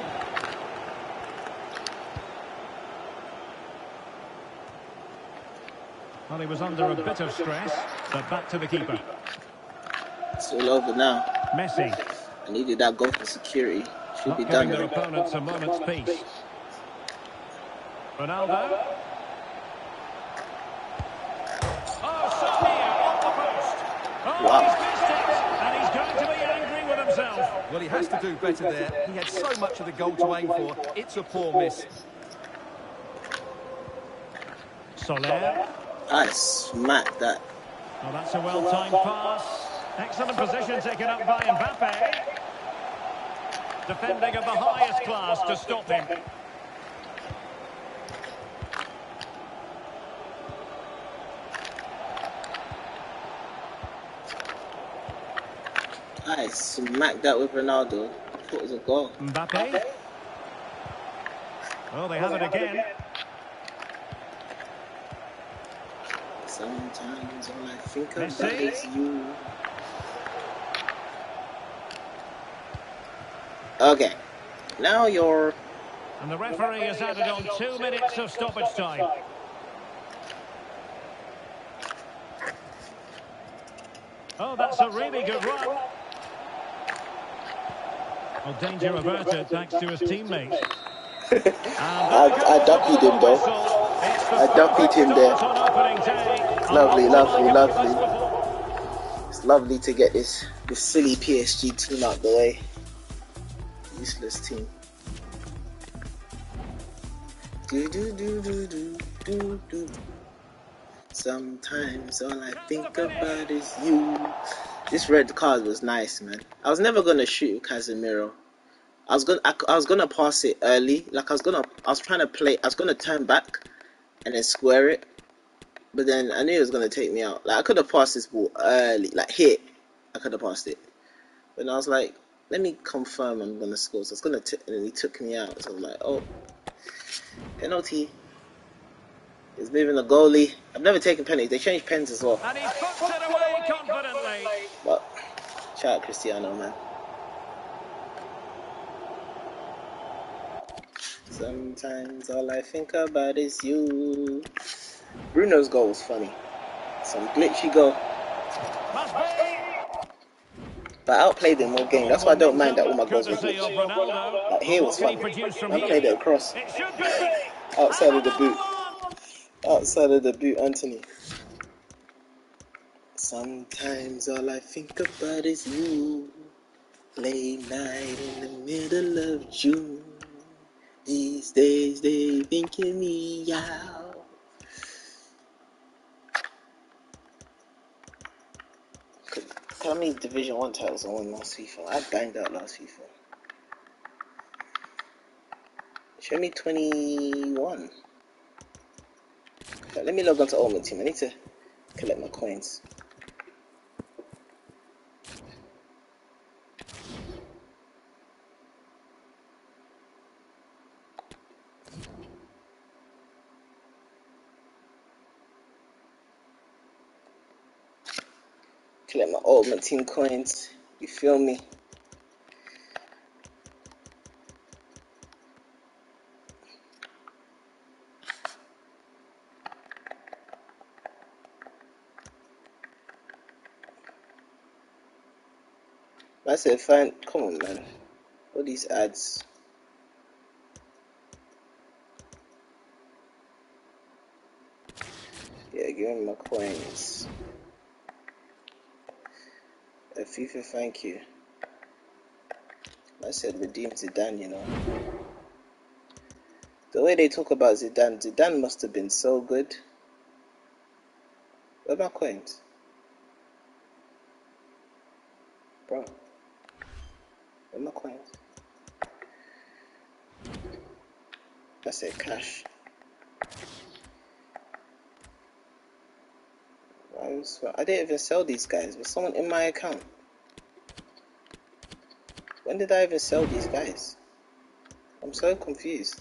Well, he was under a bit of stress, but back to the keeper. It's all over now. Messi. I needed that goal for security. Should Not be giving done. their opponents a moment's peace. Ronaldo. Oh, so near, off the post. Oh, Wow. he's missed it, and he's going to be angry with himself. Well, he has to do better there. He had so much of the goal to aim for. It's a poor miss. Soler. Nice, Mack that. Well, that's a well-timed pass. Excellent position taken up by Mbappe. Defending of the highest class to stop him. Nice, Mack that with Ronaldo. I thought it was a goal. Mbappe. Oh, they have it again. Sometimes all I think Messi. about is you. Okay, now you're. And the referee has added on two minutes of stoppage time. Oh, that's a really good run. Well, danger averted thanks to his teammates. I, I duppied him though. I duppied him there. Lovely, lovely, lovely. It's lovely to get this this silly P S G team out the way. Useless team. Do do do do do do do. Sometimes all I think about is you. This red card was nice, man. I was never gonna shoot Casemiro. I was gonna, I, I was gonna pass it early. Like I was gonna, I was trying to play. I was gonna turn back and then square it, but then I knew it was gonna take me out. Like I could have passed this ball early, like hit. I could have passed it, but I was like, let me confirm I'm gonna score. So it's gonna, t and then he took me out. So I was like, oh, penalty. He's moving the goalie. I've never taken penalties. They changed pens as well. And he's puts it away confidently. But shout out Cristiano, man. Sometimes all I think about is you. Bruno's goal was funny. Some glitchy goal. But I outplayed him all game. That's why I don't mind that all my goals were glitched. Like here was funny. I played it across. Outside of the boot. Outside of the boot, Anthony. Sometimes all I think about is you. Late night in the middle of June. These days they thinking me out. How many Division One titles I won last FIFA? I banged out last FIFA. Show me twenty-one. Let me log on to Ultimate Team. I need to collect my coins. Collect my Ultimate Team coins. You feel me? I said, fine. Come on, man. All these ads. Yeah, give me my coins. A FIFA, thank you. I said, redeem Zidane, you know. The way they talk about Zidane, Zidane must have been so good. Where are my coins? Bro. Where are my coins? I said cash. I didn't even sell these guys. Was someone in my account? When did I even sell these guys? I'm so confused.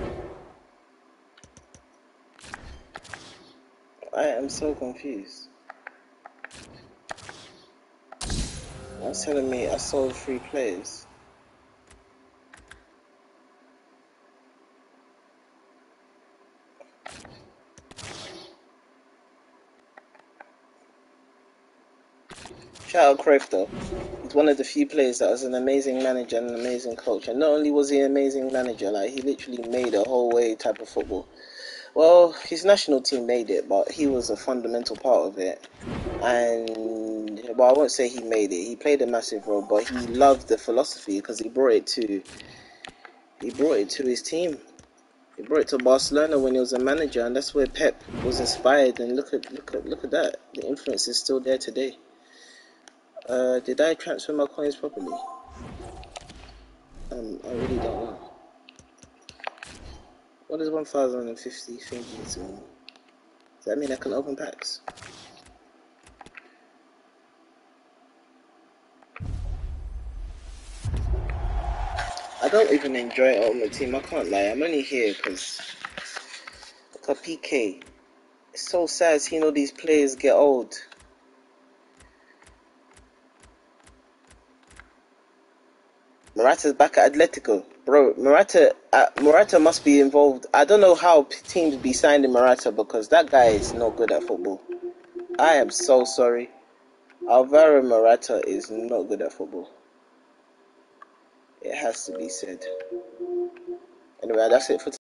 I am so confused. That's telling me I sold three players. Shout out Cruyff though. He's one of the few players that was an amazing manager and an amazing coach. And not only was he an amazing manager, like he literally made a whole way type of football. Well, his national team made it, but he was a fundamental part of it. And well, I won't say he made it. He played a massive role, but he loved the philosophy because he brought it to he brought it to his team. He brought it to Barcelona when he was a manager, and that's where Pep was inspired. And look at look at look at that. The influence is still there today. Uh, did I transfer my coins properly? Um, I really don't know. What does one thousand fifty thingies mean? Does that mean I can open packs? I don't even enjoy Ultimate Team, I can't lie. I'm only here because look at P K. It's so sad seeing all these players get old. Morata's back at Atletico. Bro, Morata, uh, Morata must be involved. I don't know how teams be signing Morata because that guy is not good at football. I am so sorry. Alvaro Morata is not good at football. It has to be said. Anyway, that's it for today.